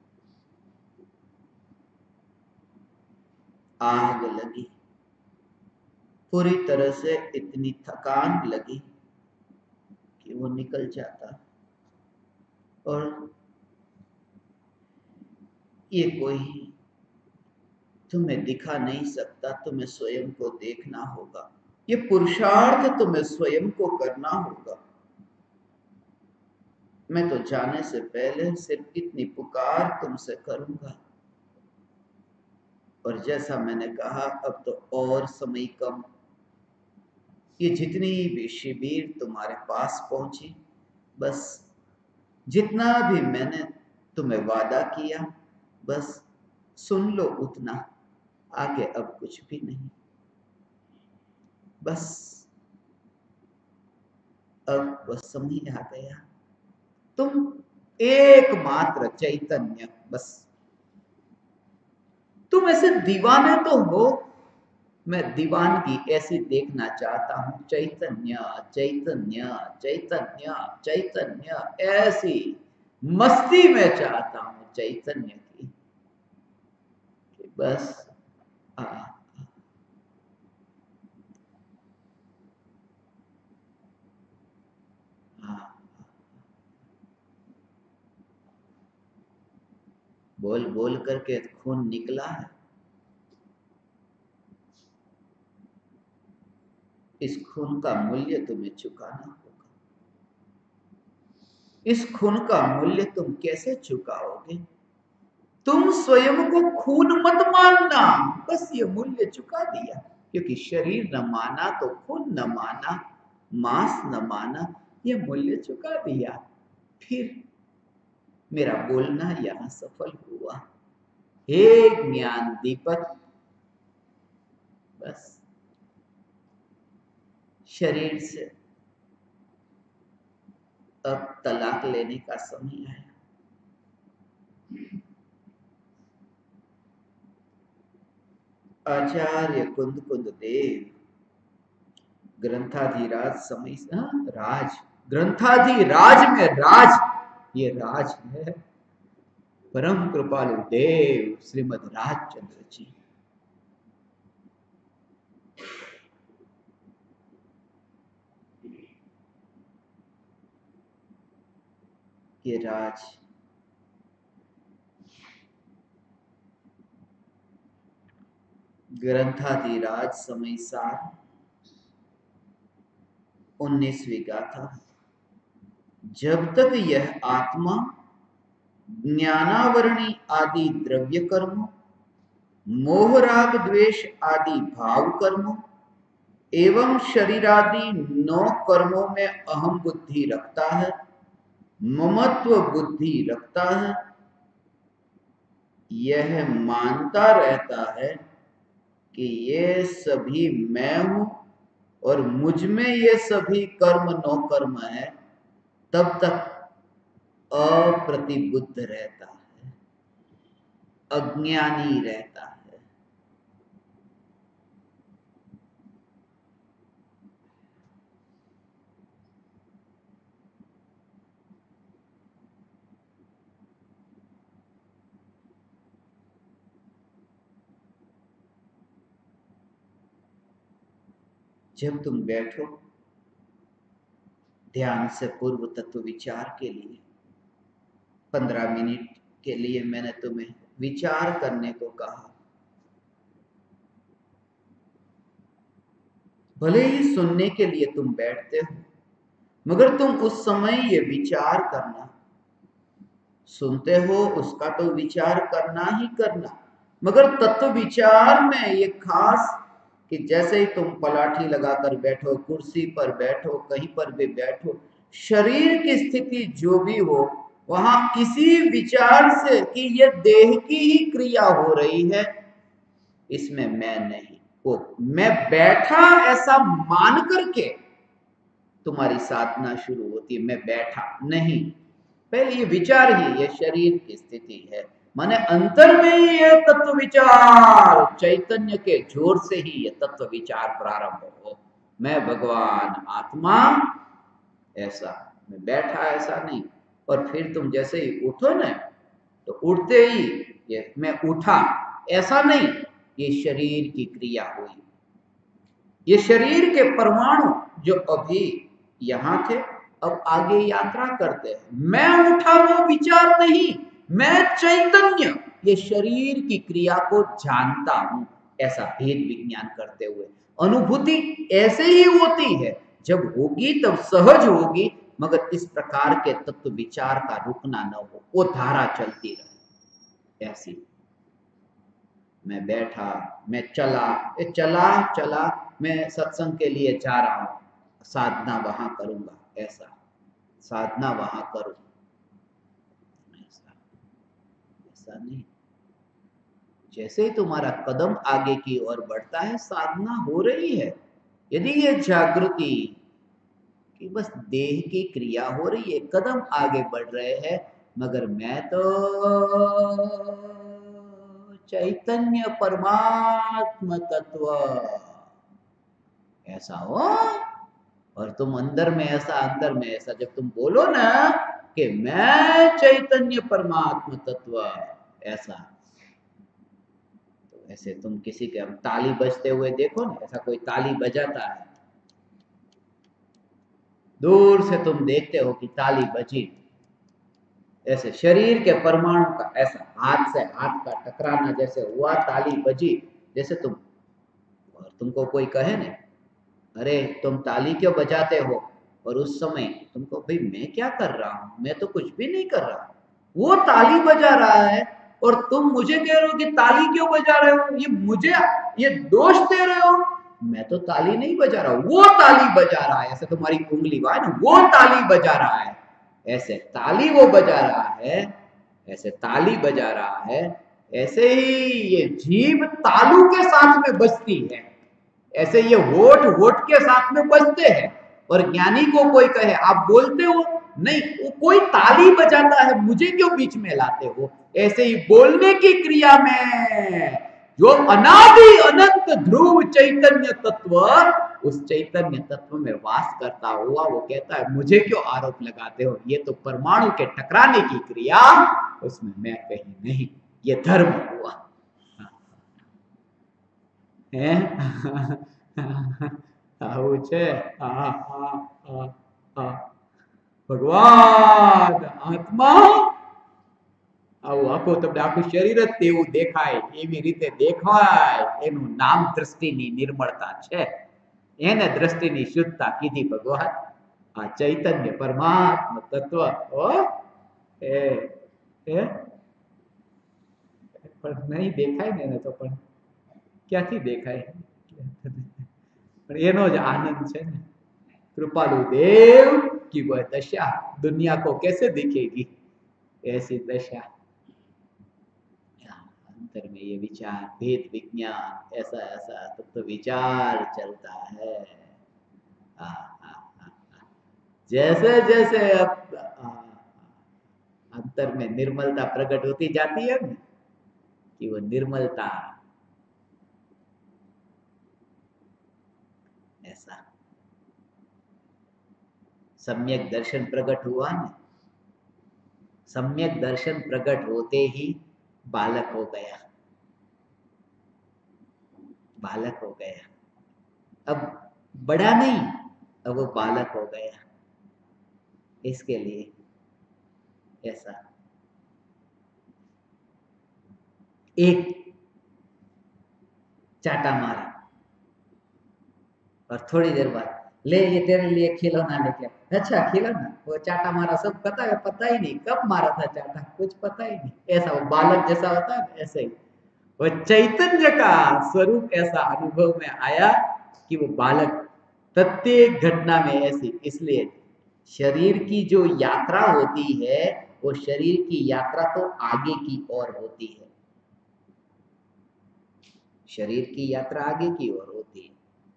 आग लगी पूरी तरह से इतनी थकान लगी कि वो निकल जाता और ये कोई तुम्हें दिखा नहीं सकता तुम्हें स्वयं को देखना होगा ये पुरुषार्थ तुम्हें स्वयं को करना होगा मैं तो जाने से पहले सिर्फ इतनी पुकार तुमसे करूंगा और जैसा मैंने कहा अब तो और समय कम ये जितनी भी शिविर तुम्हारे पास पहुंची बस जितना भी मैंने तुम्हें वादा किया बस सुन लो उतना आगे अब कुछ भी नहीं बस अब वह समय आ गया तुम एकमात्र चैतन्य बस तुम ऐसे दीवाने तो हो मैं दीवानगी ऐसी देखना चाहता हूं चैतन्य चैतन्य चैतन्य चैतन्य ऐसी मस्ती में चाहता हूं चैतन्य की कि बस आ बोल बोल करके खून निकला है इस खून का मूल्य तुम्हें चुकाना होगा इस खून का मूल्य तुम कैसे चुकाओगे तुम स्वयं को खून मत मानना बस ये मूल्य चुका दिया क्योंकि शरीर न माना तो खून न माना मांस न माना ये मूल्य चुका दिया फिर मेरा बोलना यहां सफल हुआ हे ज्ञान दीपक बस शरीर से अब तलाक लेने का समय आया आचार्य कुंद कुंद देव ग्रंथाधिराज समय राज ग्रंथाधिराज में राज ये राज है परम कृपालु देव श्रीमद राजचंद्र जी ये राज ग्रंथाधिराज समय सार उन्नीसवीं गाथा जब तक यह आत्मा ज्ञानावरणी आदि द्रव्य कर्मों, मोह राग द्वेष आदि भाव कर्मों एवं शरीरादि नौ कर्मों में अहम बुद्धि रखता है, ममत्व बुद्धि रखता है, यह मानता रहता है कि ये सभी मैं हूं और मुझ में ये सभी कर्म नौ कर्म है, तब तक अप्रतिबुद्ध रहता है, अज्ञानी रहता है। जब तुम बैठो ध्यान से पूर्व तत्व विचार के लिए, पंद्रह मिनट के लिए मैंने तुम्हें विचार करने को कहा। भले ही सुनने के लिए तुम बैठते हो, मगर तुम उस समय ये विचार करना, सुनते हो उसका तो विचार करना ही करना, मगर तत्व विचार में ये खास कि जैसे ही तुम पलाठी लगाकर बैठो, कुर्सी पर बैठो, कहीं पर भी बैठो, शरीर की स्थिति जो भी हो, वहां इसी विचार से कि ये देह की ही क्रिया हो रही है, इसमें मैं नहीं, वो मैं बैठा ऐसा मान करके तुम्हारी साधना शुरू होती है। मैं बैठा नहीं, पहले ये विचार ही, ये शरीर की स्थिति है, माने अंतर में ही ये तत्व विचार, चैतन्य के जोर से ही ये तत्व विचार प्रारंभ हो। मैं भगवान आत्मा ऐसा, मैं बैठा ऐसा नहीं। और फिर तुम जैसे ही उठो ना, तो उठते ही ये मैं उठा ऐसा नहीं, ये शरीर की क्रिया हुई। ये शरीर के परमाणु जो अभी यहां थे, अब आगे यात्रा करते हैं। मैं उठा वो विचार नहीं, मैं चैतन्य ये शरीर की क्रिया को जानता हूं, ऐसा भेद विज्ञान करते हुए अनुभूति ऐसे ही होती है। जब होगी तब सहज होगी, मगर इस प्रकार के तत्व विचार का रुकना न हो, वो धारा चलती रहे। ऐसी मैं बैठा, मैं चला, ए चला चला, मैं सत्संग के लिए जा रहा हूं, साधना वहां करूंगा, ऐसा साधना वहां करूं, ऐसा ऐसा नहीं। जैसे ही तुम्हारा कदम आगे की ओर बढ़ता है, साधना हो रही है। यदि ये जागृति कि बस देह की क्रिया हो रही है, कदम आगे बढ़ रहे हैं, मगर मैं तो चैतन्य परमात्म तत्व ऐसा हो, और तुम अंदर में ऐसा, अंदर में ऐसा, जब तुम बोलो ना कि मैं चैतन्य परमात्म तत्व ऐसा, तो ऐसे तुम किसी के हम ताली बजते हुए देखो ना, ऐसा कोई ताली बजाता है, दूर से तुम देखते हो कि ताली बजी, ऐसे शरीर के परमाणु का ऐसा हाथ से हाथ का टकराना जैसे हुआ, ताली बजी, जैसे तुम, और तुमको कोई कहे ना, अरे तुम ताली क्यों बजाते हो, और उस समय तुमको भाई मैं क्या कर रहा हूं, मैं तो कुछ भी नहीं कर रहा, वो ताली बजा रहा है और तुम मुझे कह रहे हो कि ताली क्यों बजा रहे हो, ये मुझे ये दोष दे रहे हो, मैं तो ताली नहीं बजा रहा हूं, वो ताली बजा रहा है, ऐसे तुम्हारी उंगली हुआ है ना, वो ताली बजा रहा है, ऐसे ताली वो बजा रहा है, ऐसे ताली बजा रहा है, ऐसे ही ये जीभ तालू के साथ में बजती है, ऐसे ये होठ होठ के साथ में बजते हैं। और ज्ञानी को कोई कहे आप बोलते हो, नहीं, वो कोई ताली बजाता है, मुझे क्यों बीच में लाते हो, ऐसे ही बोलने की क्रिया में जो अनादि अनंत ध्रुव चैतन्य तत्व, उस चैतन्य तत्व में वास करता हुआ वो कहता है मुझे क्यों आरोप लगाते हो, ये तो परमाणु के टकराने की क्रिया, उसमें मैं कहीं नहीं, ये धर्म हुआ है। આવું છે, હા હા હા હા ભગવાન આત્મા આવું આખું તમને આખું શરીર જ તેવું દેખાય, એવી રીતે દેખાય, એનું નામ દ્રષ્ટિની નિર્મળતા છે, એને દ્રષ્ટિની શુદ્ધતા કીધી ભગવાન। आ चैतन्य परमात्मा तत्व ओ ए ए पर नहीं देखाय ने तो पण ક્યાંથી દેખાય પણ એનો જ આનંદ છે ને कृपालु देव की वह दशा दुनिया को कैसे दिखेगी ऐसी दशा अंतर में ये विचार भेद विज्ञान ऐसा ऐसा तब तो विचार चलता है आ, आ, आ, आ, जैसे जैसे अब अंतर में निर्मलता प्रकट होती जाती है ना कि वो निर्मलता ऐसा सम्यक दर्शन प्रकट हुआ ना सम्यक दर्शन प्रकट होते ही बालक हो गया बालक हो गया अब बड़ा नहीं अब वो बालक हो गया इसके लिए ऐसा एक चाटा मारा और थोड़ी देर बाद ले ये तेरे लिए खिलौना लेके अच्छा खिलौना वो चाटा मारा सब पता है पता ही नहीं कब मारा था चाटा कुछ पता ही नहीं ऐसा वो बालक जैसा होता है ऐसे ही वो चैतन्य का स्वरूप ऐसा अनुभव में आया कि वो बालक प्रत्येक घटना में ऐसी इसलिए शरीर की जो यात्रा होती है वो शरीर की यात्रा तो आगे की ओर होती है शरीर की यात्रा आगे की ओर होती है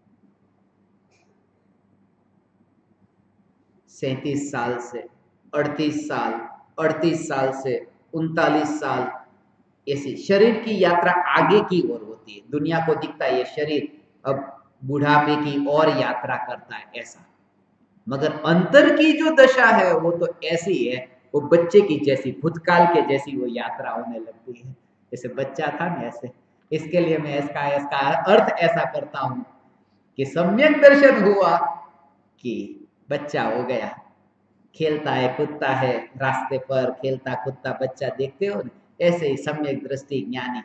सैंतीस साल से अड़तीस साल अड़तीस साल से उनतालीस साल ऐसी शरीर की यात्रा आगे की ओर होती है दुनिया को दिखता है ये शरीर अब बुढ़ापे की ओर यात्रा करता है ऐसा मगर अंतर की जो दशा है वो तो ऐसी है वो बच्चे की जैसी भूतकाल के जैसी वो यात्रा होने लगती है जैसे बच्चा था ना ऐसे इसके लिए मैं इसका इसका अर्थ ऐसा करता हूं कि सम्यक दर्शन हुआ कि बच्चा हो गया खेलता है कूदता है रास्ते पर खेलता कूदता बच्चा देखते हो ना ऐसे ही सम्यक दृष्टि ज्ञानी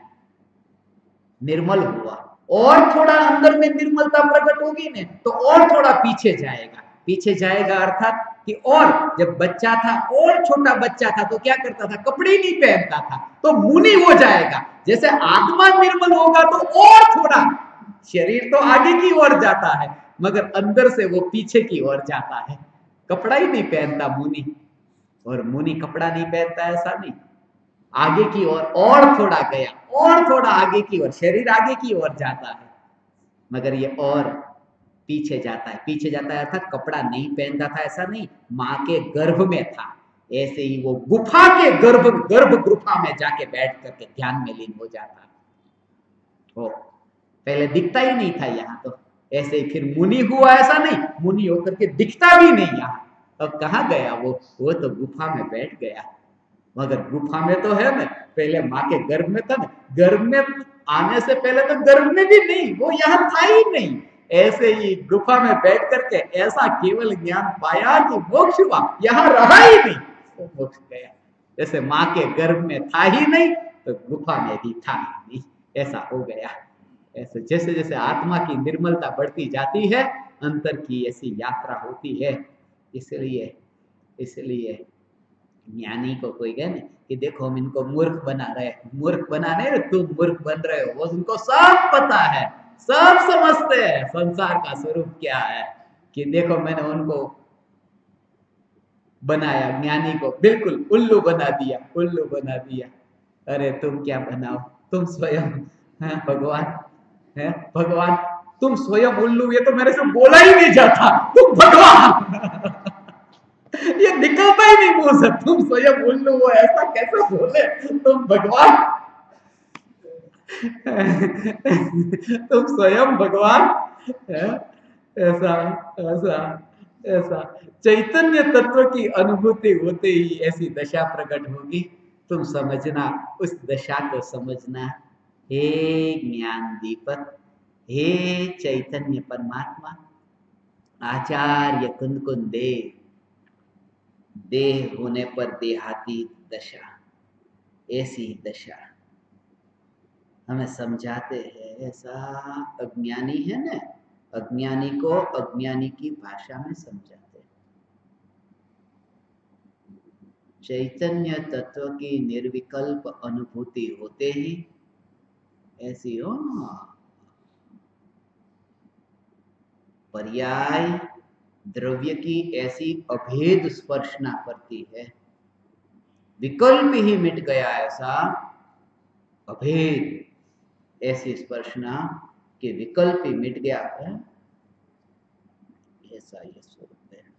निर्मल हुआ और थोड़ा अंदर में निर्मलता प्रकट होगी ने तो और थोड़ा पीछे जाएगा पीछे जाएगा अर्थात कि और जब बच्चा था और छोटा बच्चा था तो क्या करता था कपड़े नहीं पहनता था तो मुनि हो जाएगा जैसे आत्मा निर्मल होगा तो और थोड़ा शरीर तो आगे की ओर जाता है मगर अंदर से वो पीछे की ओर जाता है कपड़ा ही नहीं पहनता मुनि और मुनि कपड़ा नहीं पहनता ऐसा नहीं आगे की ओर और, और थोड़ा गया और थोड़ा आगे की ओर शरीर आगे की ओर जाता है मगर ये और पीछे जाता है पीछे जाता है अर्थात कपड़ा नहीं पहनता था ऐसा नहीं माँ के गर्भ में था ऐसे ही वो गुफा के गर्भ गर्भ गुफा में जाके बैठ करके ध्यान में लीन हो जाता वो पहले दिखता ही नहीं था यहाँ तो ऐसे ही फिर मुनि हुआ ऐसा नहीं मुनि होकर के दिखता भी नहीं यहाँ अब कहाँ गया वो वो तो गुफा में बैठ गया मगर गुफा में तो है ना पहले माँ के गर्भ में था ना गर्भ में आने से पहले तो गर्भ में भी नहीं वो यहाँ था ही नहीं ऐसे ही गुफा में बैठ करके ऐसा केवल ज्ञान पाया कि मोक्ष हुआ यहाँ रहा ही नहीं तो मोक्ष गया जैसे माँ के गर्भ में था ही नहीं तो गुफा में भी था ही नहीं ऐसा हो गया ऐसे जैसे जैसे आत्मा की निर्मलता बढ़ती जाती है अंतर की ऐसी यात्रा होती है इसलिए इसलिए ज्ञानी को कोई कहे ना कि देखो हम इनको मूर्ख बना रहे मूर्ख बना रहे तुम मूर्ख बन रहे हो वो उनको सब पता है सब समझते हैं संसार का स्वरूप क्या है कि देखो मैंने उनको बनाया ज्ञानी को बिल्कुल उल्लू बना दिया उल्लू बना दिया अरे तुम क्या बनाओ तुम स्वयं है भगवान है भगवान तुम स्वयं उल्लू ये तो मेरे से बोला ही नहीं जाता तुम भगवान ये निकलता ही नहीं मुंह से तुम स्वयं उल्लू हो ऐसा कैसे बोले तुम भगवान तुम स्वयं भगवान ऐसा ऐसा ऐसा चैतन्य तत्व की अनुभूति होते ही ऐसी दशा प्रकट होगी तुम समझना उस दशा को समझना हे ज्ञान दीपक हे चैतन्य परमात्मा आचार्य कुंदकुंद देव देह होने पर देहाती दशा ऐसी दशा हमें समझाते हैं ऐसा अज्ञानी है ना अज्ञानी को अज्ञानी की भाषा में समझाते हैं चैतन्य तत्व की निर्विकल्प अनुभूति होते ही ऐसी हो पर्याय द्रव्य की ऐसी अभेद स्पर्शना करती है, विकल्प ही मिट गया ऐसा अभेद ऐसी स्पर्शना के विकल्प ही मिट गया है, ऐसा ये स्वरूप है।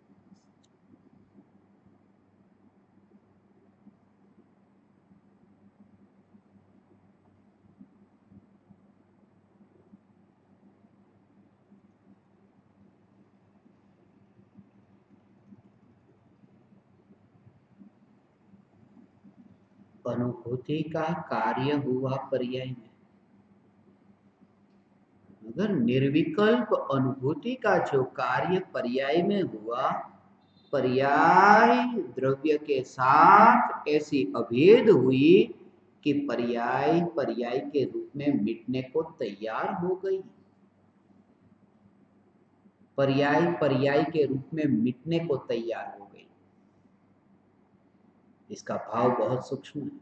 अनुभूति का कार्य हुआ पर्याय में, अगर निर्विकल्प अनुभूति का जो कार्य पर्याय में हुआ, पर्याय द्रव्य के साथ ऐसी अभेद हुई कि पर्याय पर्याय के रूप में मिटने को तैयार हो गई, पर्याय पर्याय के रूप में मिटने को तैयार हो गई। इसका भाव बहुत सूक्ष्म है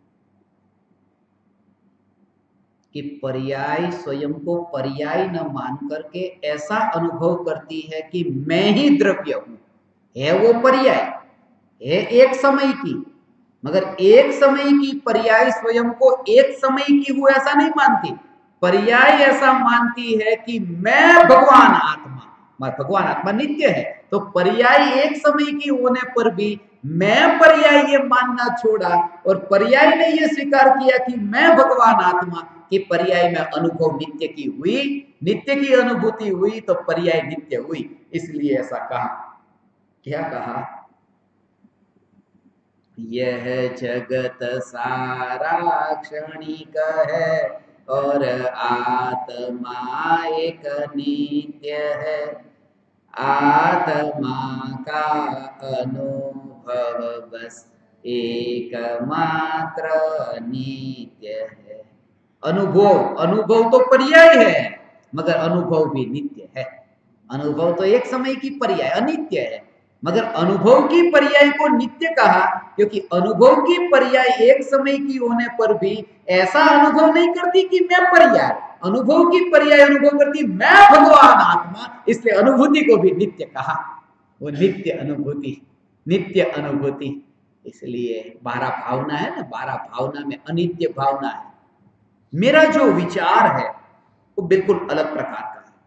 कि पर्याय स्वयं को पर्याय न मान करके ऐसा अनुभव करती है कि मैं ही द्रव्य हूं, है वो पर्याय है एक समय की, मगर एक समय की पर्याय स्वयं को एक समय की हूं ऐसा नहीं मानती। पर्याय ऐसा मानती है कि मैं भगवान आत्मा, भगवान आत्मा नित्य है, तो पर्याय एक समय की होने पर भी मैं पर्याय ये मानना छोड़ा और पर्याय ने ये स्वीकार किया कि मैं भगवान आत्मा, कि पर्याय में अनुभव नित्य की हुई, नित्य की अनुभूति हुई तो पर्याय नित्य हुई। इसलिए ऐसा कहा, क्या कहा, यह जगत सारा क्षणिक है और आत्मा एक नित्य है, आत्मा का अनुभव बस एकमात्र नित्य है। अनुभव अनुभव तो पर्याय है, मगर अनुभव भी नित्य है। अनुभव तो एक समय की पर्याय अनित्य है, मगर अनुभव की पर्याय को नित्य कहा क्योंकि अनुभव की पर्याय एक समय की होने पर भी ऐसा अनुभव नहीं करती कि मैं पर्याय, अनुभव की पर्याय अनुभव करती मैं भगवान आत्मा, इसलिए अनुभूति को भी नित्य कहा। वो नित्य अनुभूति, नित्य अनुभूति। इसलिए बारह भावना है ना, बारह भावना में अनित्य भावना है। मेरा जो विचार है वो बिल्कुल अलग प्रकार का है।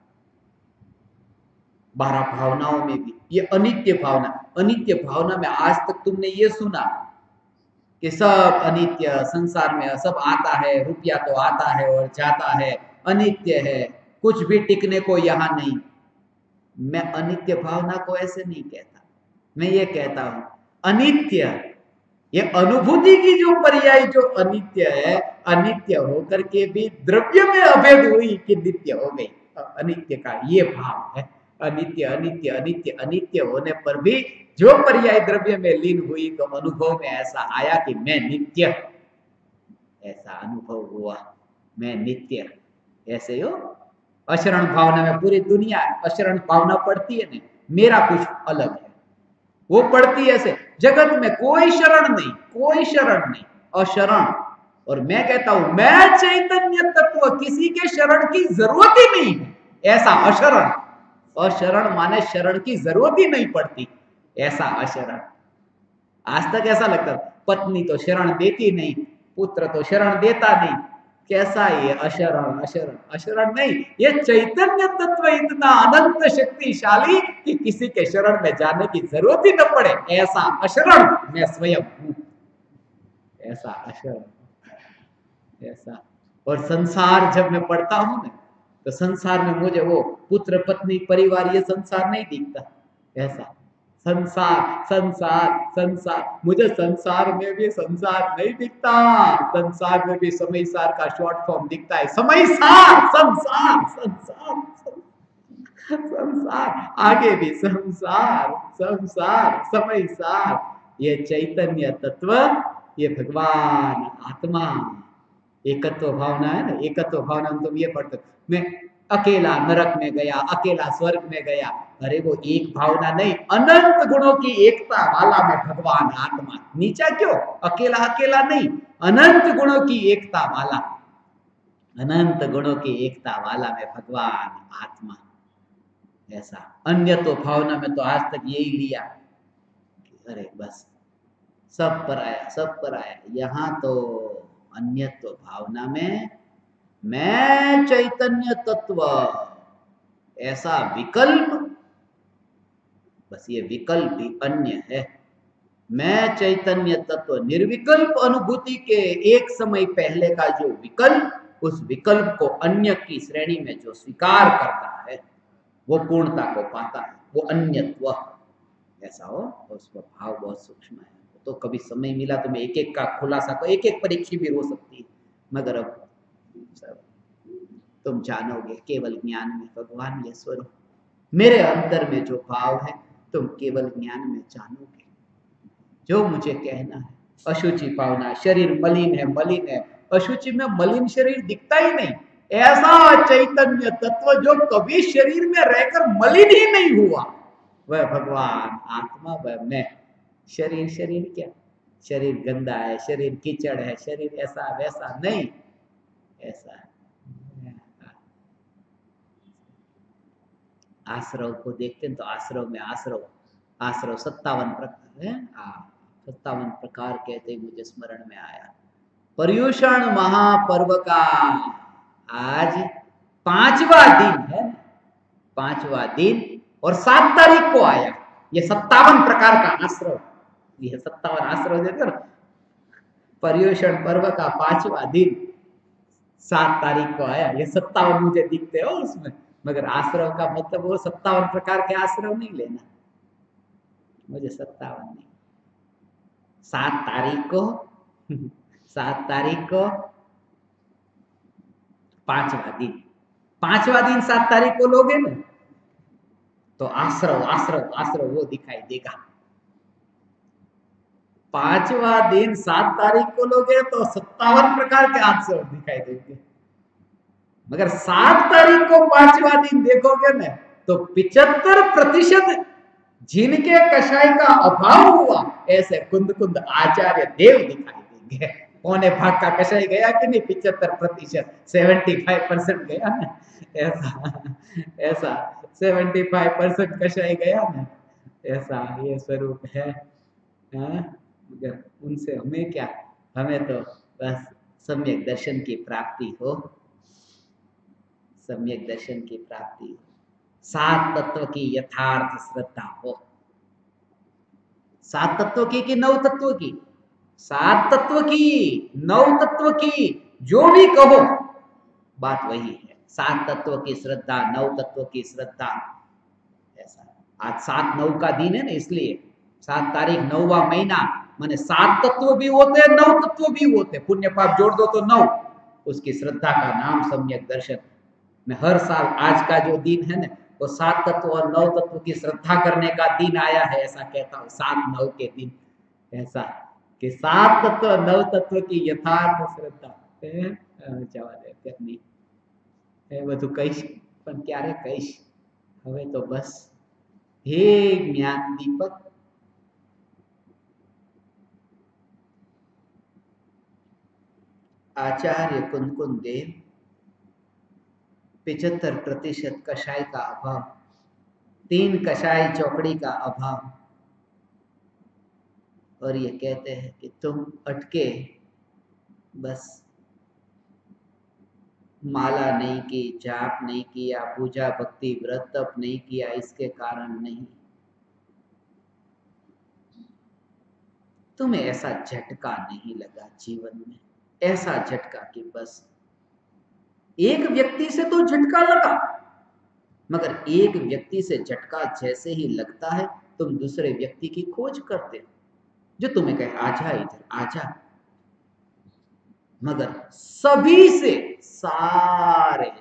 बारह भावनाओं में भी ये अनित्य भावना, अनित्य भावना में आज तक तुमने ये सुना कि सब अनित्य, संसार में सब आता है, रुपया तो आता है और जाता है, अनित्य है, कुछ भी टिकने को यहाँ नहीं। मैं अनित्य भावना को ऐसे नहीं कहता, मैं ये कहता हूं अनित्य, ये अनुभूति की जो पर्याय जो अनित्य है, अनित्य होकर के भी द्रव्य में अभेद हुई कि नित्य हो गई। अनित्य का ये भाव है, अनित्य अनित्य अनित्य अनित्य होने पर भी जो पर्याय द्रव्य में लीन हुई तो अनुभव में ऐसा आया कि मैं नित्य, ऐसा अनुभव हुआ मैं नित्य। ऐसे हो अशरण भावना में पूरी दुनिया अशरण भावना पड़ती है ना, मेरा कुछ अलग है, वो पड़ती है ऐसे। जगत में कोई शरण नहीं, कोई शरण नहीं, अशरण। और मैं कहता हूं मैं चैतन्य तत्व, किसी के शरण की जरूरत ही नहीं है, ऐसा अशरण। अशरण माने शरण की जरूरत ही नहीं पड़ती, ऐसा अशरण। आज तक ऐसा लगता पत्नी तो शरण देती नहीं, पुत्र तो शरण देता नहीं, कैसा ये अशरण, अशरण अशरण नहीं, ये चैतन्य तत्व इतना अनंत शक्तिशाली कि किसी के शरण में जाने की जरूरत ही न पड़े, ऐसा अशरण मैं स्वयं हूं, ऐसा अशरण, ऐसा। और संसार जब मैं पढ़ता हूं ना, तो संसार में मुझे वो पुत्र पत्नी परिवार ये संसार नहीं दिखता, ऐसा संसार संसार संसार, मुझे संसार में भी संसार नहीं दिखता, संसार में भी समय सार का शॉर्ट फॉर्म दिखता है, समय सार, संसार संसार संसार, आगे भी संसार संसार समय सार। ये चैतन्य तत्व, ये भगवान आत्मा, एकत्व भावना है ना, एकत्व भावना तुम ये पढ़ते। मैं अकेला नरक में गया, अकेला स्वर्ग में गया। अरे वो एक भावना नहीं, अनंत गुणों की एकता वाला मैं भगवान आत्मा। नीचा क्यों? अकेला अकेला नहीं, अनंत गुणों की एकता वाला, अनंत गुणों की एकता वाला मैं भगवान आत्मा। ऐसा अन्य तो भावना में तो आज तक यही लिया कि अरे बस सब पर आया, सब पर आया। यहां तो अन्यत्व भावना में मैं चैतन्य तत्व, ऐसा विकल्प, बस ये विकल्प भी अन्य है। मैं चैतन्य तत्व निर्विकल्प अनुभूति के एक समय पहले का जो विकल्प, उस विकल्प को अन्य की श्रेणी में जो स्वीकार करता है वो पूर्णता को पाता है, वो अन्यत्व। ऐसा हो, उसका भाव बहुत सूक्ष्म है। तो कभी समय मिला तो मैं एक एक का खुलासा को, एक एक परीक्षा भी हो सकती है, मगर अब सब तुम जानोगे केवल ज्ञान में भगवान ये स्वरूप, मेरे अंदर में जो भाव है तुम केवल ज्ञान में जानोगे। जो मुझे कहना है, अशुचि भावना, शरीर मलिन है, मलिन है, अशुचि में मलिन शरीर दिखता ही नहीं। ऐसा चैतन्य तत्व जो कभी शरीर में रहकर मलिन ही नहीं हुआ, वह भगवान आत्मा, वह मैं। शरीर शरीर क्या? शरीर गंदा है, शरीर कीचड़ है, शरीर ऐसा वैसा नहीं, ऐसा है। आश्रव को देखते हैं तो आश्रव में आश्रव आश्रव सत्तावन प्रकार है। सत्तावन प्रकार कहते मुझे स्मरण में आया। पर्युषण महापर्व का आज पांचवा दिन है, पांचवा दिन, और सात तारीख को आया ये सत्तावन प्रकार का आश्रव। ये सत्तावन आश्रव देखो ना, पर्युषण पर्व का पांचवा दिन सात तारीख को आया। ये सत्तावन मुझे दिखते हो उसमें, मगर आश्रव का मतलब वो सत्तावन प्रकार के आश्रव नहीं लेना, मुझे सत्तावन नहीं। सात तारीख को सात तारीख को पांचवा दिन, पांचवा दिन सात तारीख को लोगे ना तो आश्रव आश्रव आश्रव वो दिखाई देगा। पांचवा दिन सात तारीख को लोगे तो सत्तावन प्रकार के आश्रव दिखाई देंगे, मगर सात तारीख को पांचवा दिन देखोगे ना तो पिचहत्तर प्रतिशत जिनके कषाय का अभाव हुआ ऐसे कुंद कुंद आचार्य देव दिखाई देंगे। पौने भाग का कषाय गया कि नहीं? पिचहत्तर प्रतिशत, सेवेंटी फाइव परसेंट गया ना, ऐसा ऐसा सेवेंटी फाइव परसेंट कषाय गया ना, ऐसा ये स्वरूप है। मगर उनसे हमें क्या, हमें तो बस सम्यक दर्शन की प्राप्ति हो, सम्यक दर्शन की प्राप्ति हो, सात तत्व की यथार्थ श्रद्धा हो। सात तत्व की कि नौ तत्व की? सात तत्व की, नौ तत्व की, जो भी कहो बात वही है। सात तत्व की श्रद्धा, नौ तत्व की श्रद्धा, ऐसा। आज सात नौ का दिन है ना, इसलिए सात तारीख नौवा महीना, माने सात तत्व भी होते हैं, नौ तत्व भी होते हैं, पुण्य पाप जोड़ दो तो नौ। उसकी श्रद्धा का नाम सम्यक दर्शन। मैं हर साल आज का जो दिन है ना वो सात तत्व और नौ तत्व की श्रद्धा करने का दिन आया है, ऐसा कहता हूँ। सात नौ के दिन ऐसा कि सात तत्व नौ तत्व की यथार्थ श्रद्धा करनी है। બધું કહીશ પણ ક્યારે કહીશ, હવે તો બસ હે જ્ઞાન દીપક आचार्य कुंदकुंद देव, पिचहत्तर प्रतिशत कषाय का अभाव, तीन कषाय चौकड़ी का अभाव, और ये कहते हैं कि तुम अटके बस माला नहीं की, जाप नहीं किया, पूजा भक्ति व्रत तप नहीं किया, इसके कारण नहीं। तुम्हें ऐसा झटका नहीं लगा जीवन में, ऐसा झटका कि बस एक व्यक्ति से तो झटका लगा, मगर एक व्यक्ति से झटका जैसे ही लगता है तुम दूसरे व्यक्ति की खोज करते हो जो तुम्हें कहे आजा इधर आजा। मगर सभी से, सारे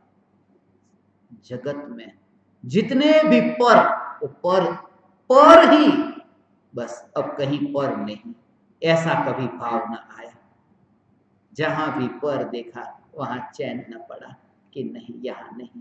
जगत में जितने भी पर, वो पर पर ही, बस अब कहीं पर नहीं, ऐसा कभी भाव न आया। जहां भी पर देखा वहां चैन न पड़ा कि नहीं, यहां नहीं,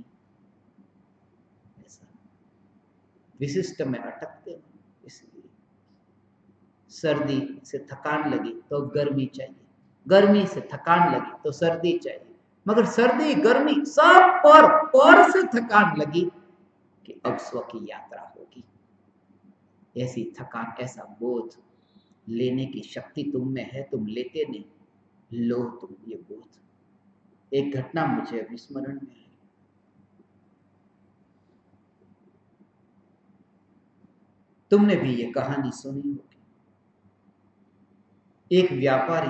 ऐसा विशिष्ट में अटकते हो। इसलिए सर्दी से थकान लगी तो गर्मी चाहिए, गर्मी से थकान लगी तो सर्दी चाहिए, मगर सर्दी गर्मी सब पर पर से थकान लगी कि अब स्व की यात्रा होगी। ऐसी थकान, ऐसा बोध लेने की शक्ति तुम में है, तुम लेते नहीं, लो तुम ये बोध। एक घटना मुझे अभी स्मरण में है। तुमने भी ये कहानी सुनी होगी। एक व्यापारी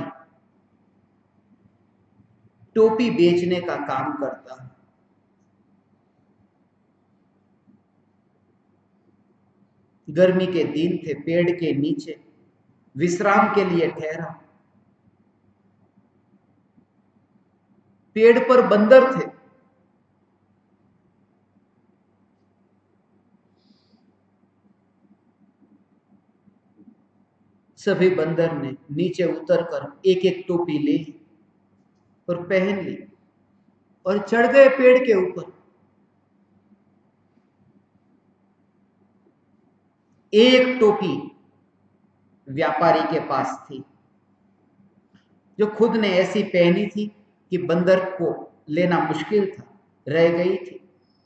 टोपी बेचने का काम करता है। गर्मी के दिन थे, पेड़ के नीचे विश्राम के लिए ठहरा। पेड़ पर बंदर थे। सभी बंदर ने नीचे उतरकर एक एक टोपी ले ली और पहन ली और चढ़ गए पेड़ के ऊपर। एक टोपी व्यापारी के पास थी जो खुद ने ऐसी पहनी थी कि बंदर को लेना मुश्किल था, रह गई थी।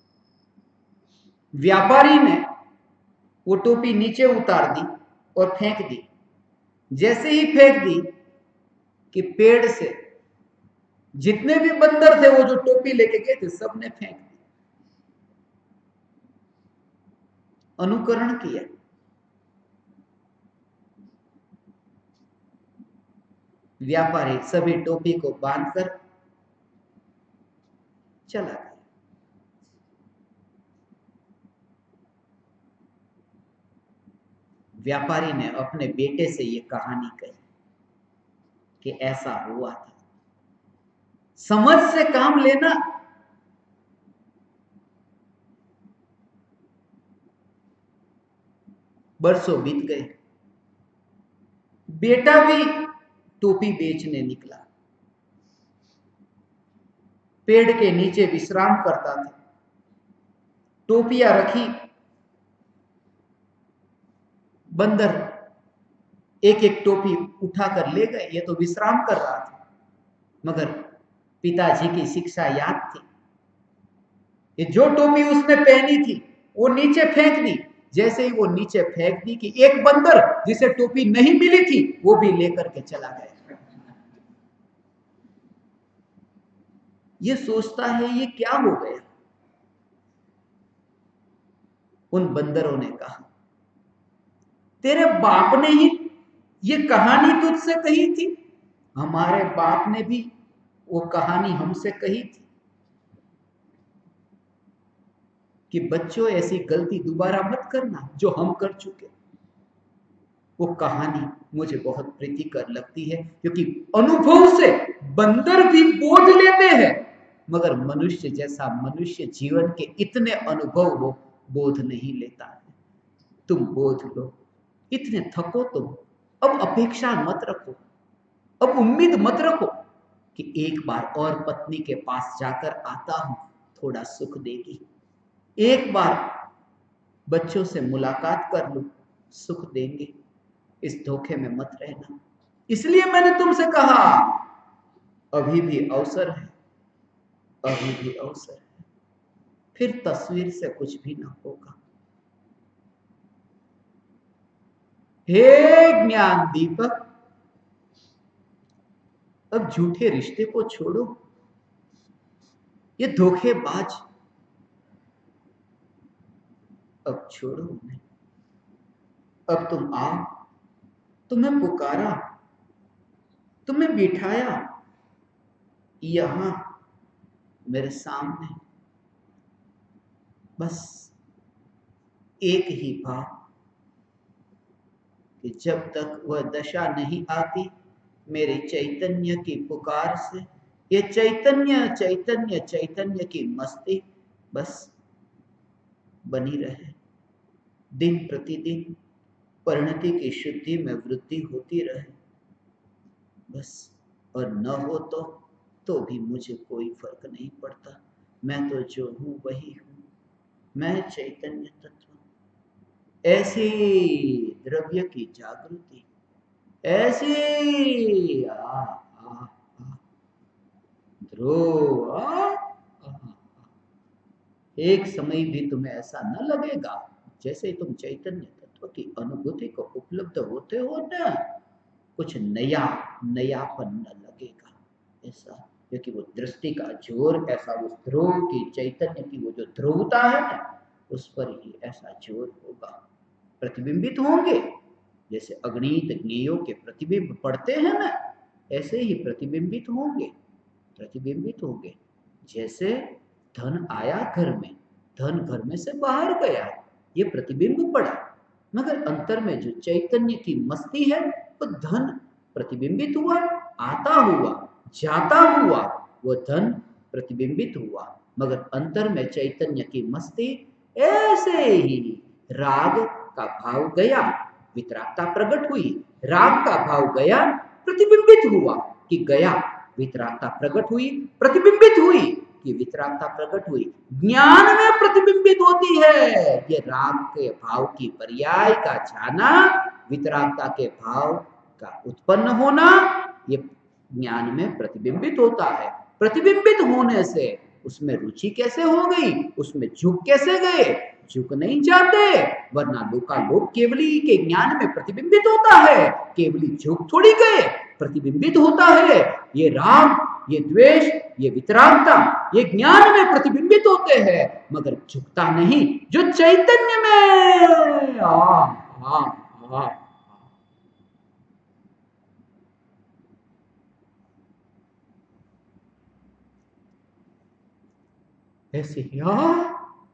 व्यापारी ने वो टोपी नीचे उतार दी और फेंक दी। जैसे ही फेंक दी कि पेड़ से जितने भी बंदर थे वो जो टोपी लेके गए थे सबने फेंक दी, अनुकरण किया। व्यापारी सभी टोपी को बांधकर चला गया। व्यापारी ने अपने बेटे से ये कहानी कही कि ऐसा हुआ था। समझ से काम लेना। बरसों बीत गए। बेटा भी टोपी बेचने निकला। पेड़ के नीचे विश्राम करता था। टोपियां रखी। बंदर एक एक टोपी उठाकर ले गए। ये तो विश्राम कर रहा था, मगर पिताजी की शिक्षा याद थी। ये जो टोपी उसने पहनी थी वो नीचे फेंक दी। जैसे ही वो नीचे फेंक दी कि एक बंदर जिसे टोपी नहीं मिली थी वो भी लेकर के चला गया। ये सोचता है ये क्या हो गया। उन बंदरों ने कहा, तेरे बाप ने ही ये कहानी तुझसे कही थी। हमारे बाप ने भी वो कहानी हमसे कही थी कि बच्चों ऐसी गलती दोबारा मत करना जो हम कर चुके। वो कहानी मुझे बहुत प्रीतिकर लगती है क्योंकि अनुभव से बंदर भी बोध लेते हैं, मगर मनुष्य जैसा मनुष्य जीवन के इतने अनुभव वो बोध नहीं लेता है। तुम बोध लो, इतने थको तुम, अब अपेक्षा मत रखो, अब उम्मीद मत रखो कि एक बार और पत्नी के पास जाकर आता हूं, थोड़ा सुख देगी। एक बार बच्चों से मुलाकात कर लो, सुख देंगे। इस धोखे में मत रहना। इसलिए मैंने तुमसे कहा अभी भी अवसर है, अभी भी अवसर है, फिर तस्वीर से कुछ भी ना होगा। हे ज्ञान दीपक, अब झूठे रिश्ते को छोड़ो, ये धोखेबाज अब छोड़ो उन्हें। अब तुम आओ, तुम्हें पुकारा, तुम्हें बिठाया यहां मेरे सामने। बस एक ही भाव कि जब तक वह दशा नहीं आती मेरे चैतन्य की पुकार से, ये चैतन्य चैतन्य चैतन्य की मस्ती बस बनी रहे। दिन प्रतिदिन परिणति की शुद्धि में वृद्धि होती रहे बस। और न हो तो तो भी मुझे कोई फर्क नहीं पड़ता। मैं तो जो हूं वही हूं, मैं चैतन्य तत्व। ऐसी द्रव्य की जागृति, ऐसी आ, आ, आ, ध्रुव आ, आ, आ, एक समय भी तुम्हें ऐसा न लगेगा, जैसे तुम चैतन्य तत्व की अनुभूति को उपलब्ध होते हो ना, कुछ नया नयापन न लगेगा ऐसा, क्योंकि वो दृष्टि का जोर ऐसा, उस ध्रुव की चैतन्य की वो जो ध्रुवता है ना, उस पर ही ऐसा जोर होगा। प्रतिबिंबित होंगे, जैसे अगणित ज्ञेयों के प्रतिबिंब पड़ते हैं ना, ऐसे ही प्रतिबिंबित होंगे, प्रतिबिंबित होंगे। जैसे धन आया घर में, धन घर में से बाहर गया, ये प्रतिबिंब पड़ा, मगर अंतर में जो चैतन्य की मस्ती है, वो धन प्रतिबिंबित हुआ, आता हुआ, जाता हुआ, वो धन प्रतिबिंबित हुआ, मगर अंतर में चैतन्य की मस्ती। ऐसे ही राग का भाव गया, वितरागता प्रकट हुई, राग का भाव गया, प्रतिबिंबित हुआ कि गया, वितरागता प्रकट हुई, प्रतिबिंबित हुई कि वितरागता प्रकट हुई। ज्ञान में प्रतिबिंबित होती है ये राग के भाव की पर्याय का जाना, वितरागता के भाव का उत्पन्न होना, ये ज्ञान में प्रतिबिंबित होता है। प्रतिबिंबित होने से उसमें रुचि कैसे हो गई, उसमें झुक कैसे गए, झुक नहीं जाते, वरना लोका लोक केवली के ज्ञान में प्रतिबिंबित होता है, केवली झुक थोड़ी गए, प्रतिबिंबित होता है। ये राग, ये द्वेष, ये वितरागता, ये ज्ञान में प्रतिबिंबित होते हैं, मगर झुकता नहीं जो चैतन्य में। आ, आ, आ, ऐसे ही आ,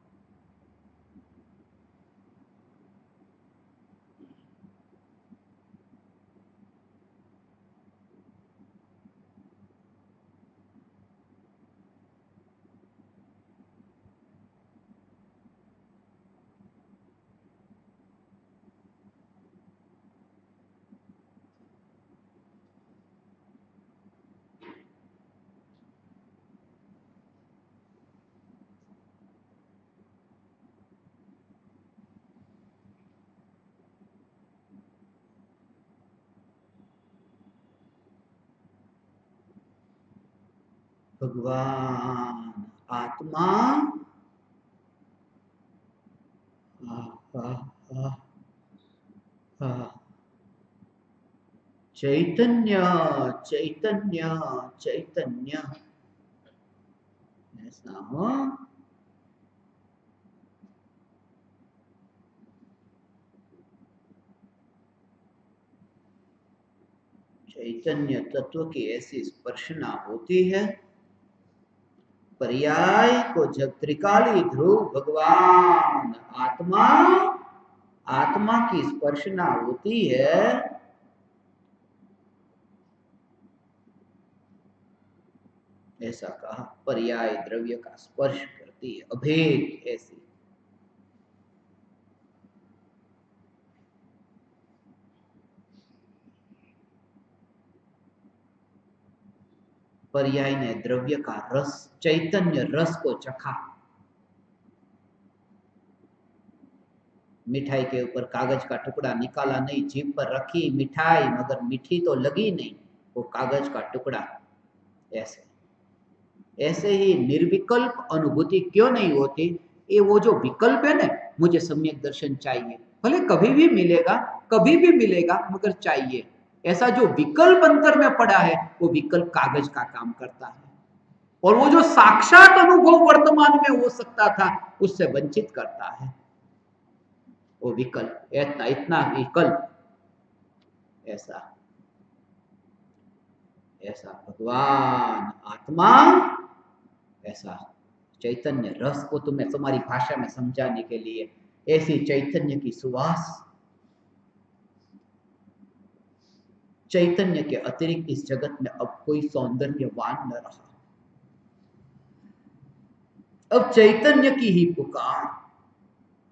भगवान आत्मा, आ, आ, आ, आ, चैतन्य चैतन्य चैतन्य, ऐसा हो। चैतन्य तत्व की ऐसी स्पर्शना होती है, पर्याय को जब त्रिकाली ध्रुव भगवान आत्मा, आत्मा की स्पर्शना होती है, ऐसा कहा, पर्याय द्रव्य का स्पर्श करती है, अभेद ऐसी। पर्याय ने द्रव्य का रस, चैतन्य रस को चखा। मिठाई के ऊपर कागज का टुकड़ा निकाला नहीं, जीभ पर रखी मिठाई, मगर मीठी तो लगी नहीं, वो कागज का टुकड़ा। ऐसे ऐसे ही निर्विकल्प अनुभूति क्यों नहीं होती? ये वो जो विकल्प है ना, मुझे सम्यक दर्शन चाहिए, भले कभी भी मिलेगा, कभी भी मिलेगा, मगर चाहिए, ऐसा जो विकल्प अंतर में पड़ा है, वो विकल्प कागज का काम करता है, और वो जो साक्षात अनुभव वर्तमान में हो सकता था, उससे वंचित करता है वो विकल्प। इतना इतना विकल्प, ऐसा ऐसा भगवान आत्मा, ऐसा चैतन्य रस को तुम्हें तुम्हारी भाषा में समझाने के लिए, ऐसी चैतन्य की सुवास, चैतन्य के अतिरिक्त इस जगत में अब कोई सौंदर्यवान न रहा, अब चैतन्य की ही पुकार,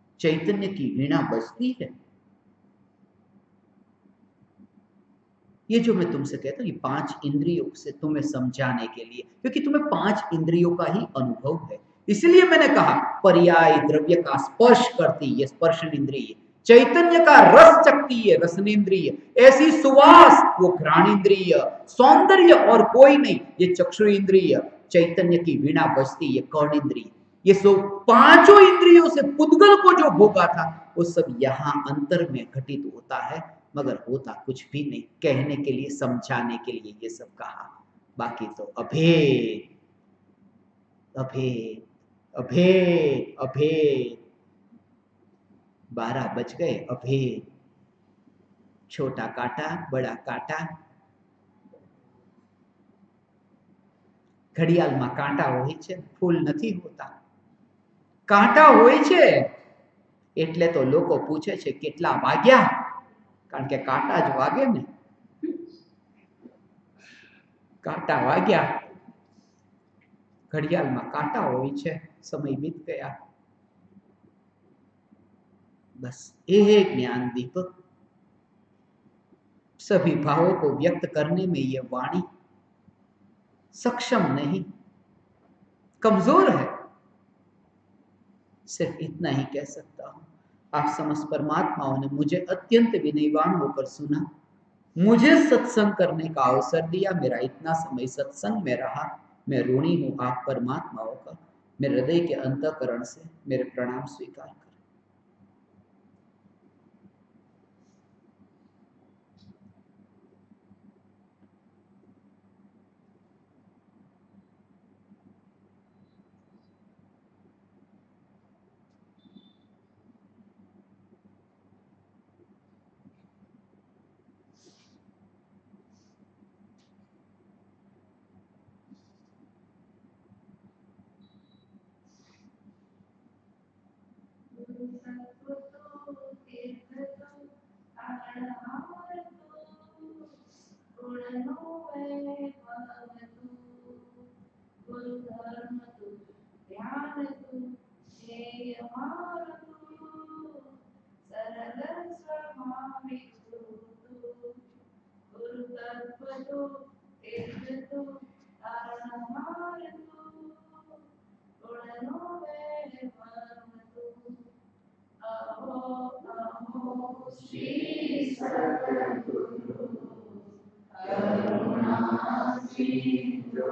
चैतन्य की वीणा बजती है। ये जो मैं तुमसे कहता हूँ, ये पांच इंद्रियों से तुम्हें समझाने के लिए, क्योंकि तुम्हें पांच इंद्रियों का ही अनुभव है। इसलिए मैंने कहा पर्याय द्रव्य का स्पर्श करती ये स्पर्शन इंद्रिय, चैतन्य का रस चखती है रसनेन्द्रिय, ऐसी सुवास वो घ्राण इंद्रिय, सौंदर्य और कोई नहीं ये चक्षु इंद्रिय, चैतन्य की वीणा बजती ये कर्ण इंद्रिय। ये सो पांचों इंद्रियों से पुद्गल को जो भोगा था वो सब यहाँ अंतर में घटित होता है, मगर होता कुछ भी नहीं, कहने के लिए समझाने के लिए ये सब कहा, बाकी तो अभेद अभेद अभेद अभेद। बारह बज गए, अभेद। छोटा काटा बड़ा काटा, ઘડિયાળમાં કાંટા હોય છે, ફૂલ નથી હોતા। કાંટા હોય છે એટલે તો લોકો પૂછે છે કેટલા વાગ્યા, કારણ કે કાંટા જ વાગે ને, કાંટા વાગ્યા, ઘડિયાળમાં કાંટા હોય છે, સમય बीत गया। बस एक ज्ञान दीपक, सभी भावों को व्यक्त करने में ये वाणी सक्षम नहीं, कमजोर है। सिर्फ इतना ही कह सकता हूं, आप समस्त परमात्माओं ने मुझे अत्यंत विनयवान होकर सुना, मुझे सत्संग करने का अवसर दिया, मेरा इतना समय सत्संग में रहा। मैं ऋणी हूं आप परमात्माओं का। मेरे हृदय के अंतःकरण से मेरे प्रणाम स्वीकार करें। श्री सद्गुरु करुणा सिंधु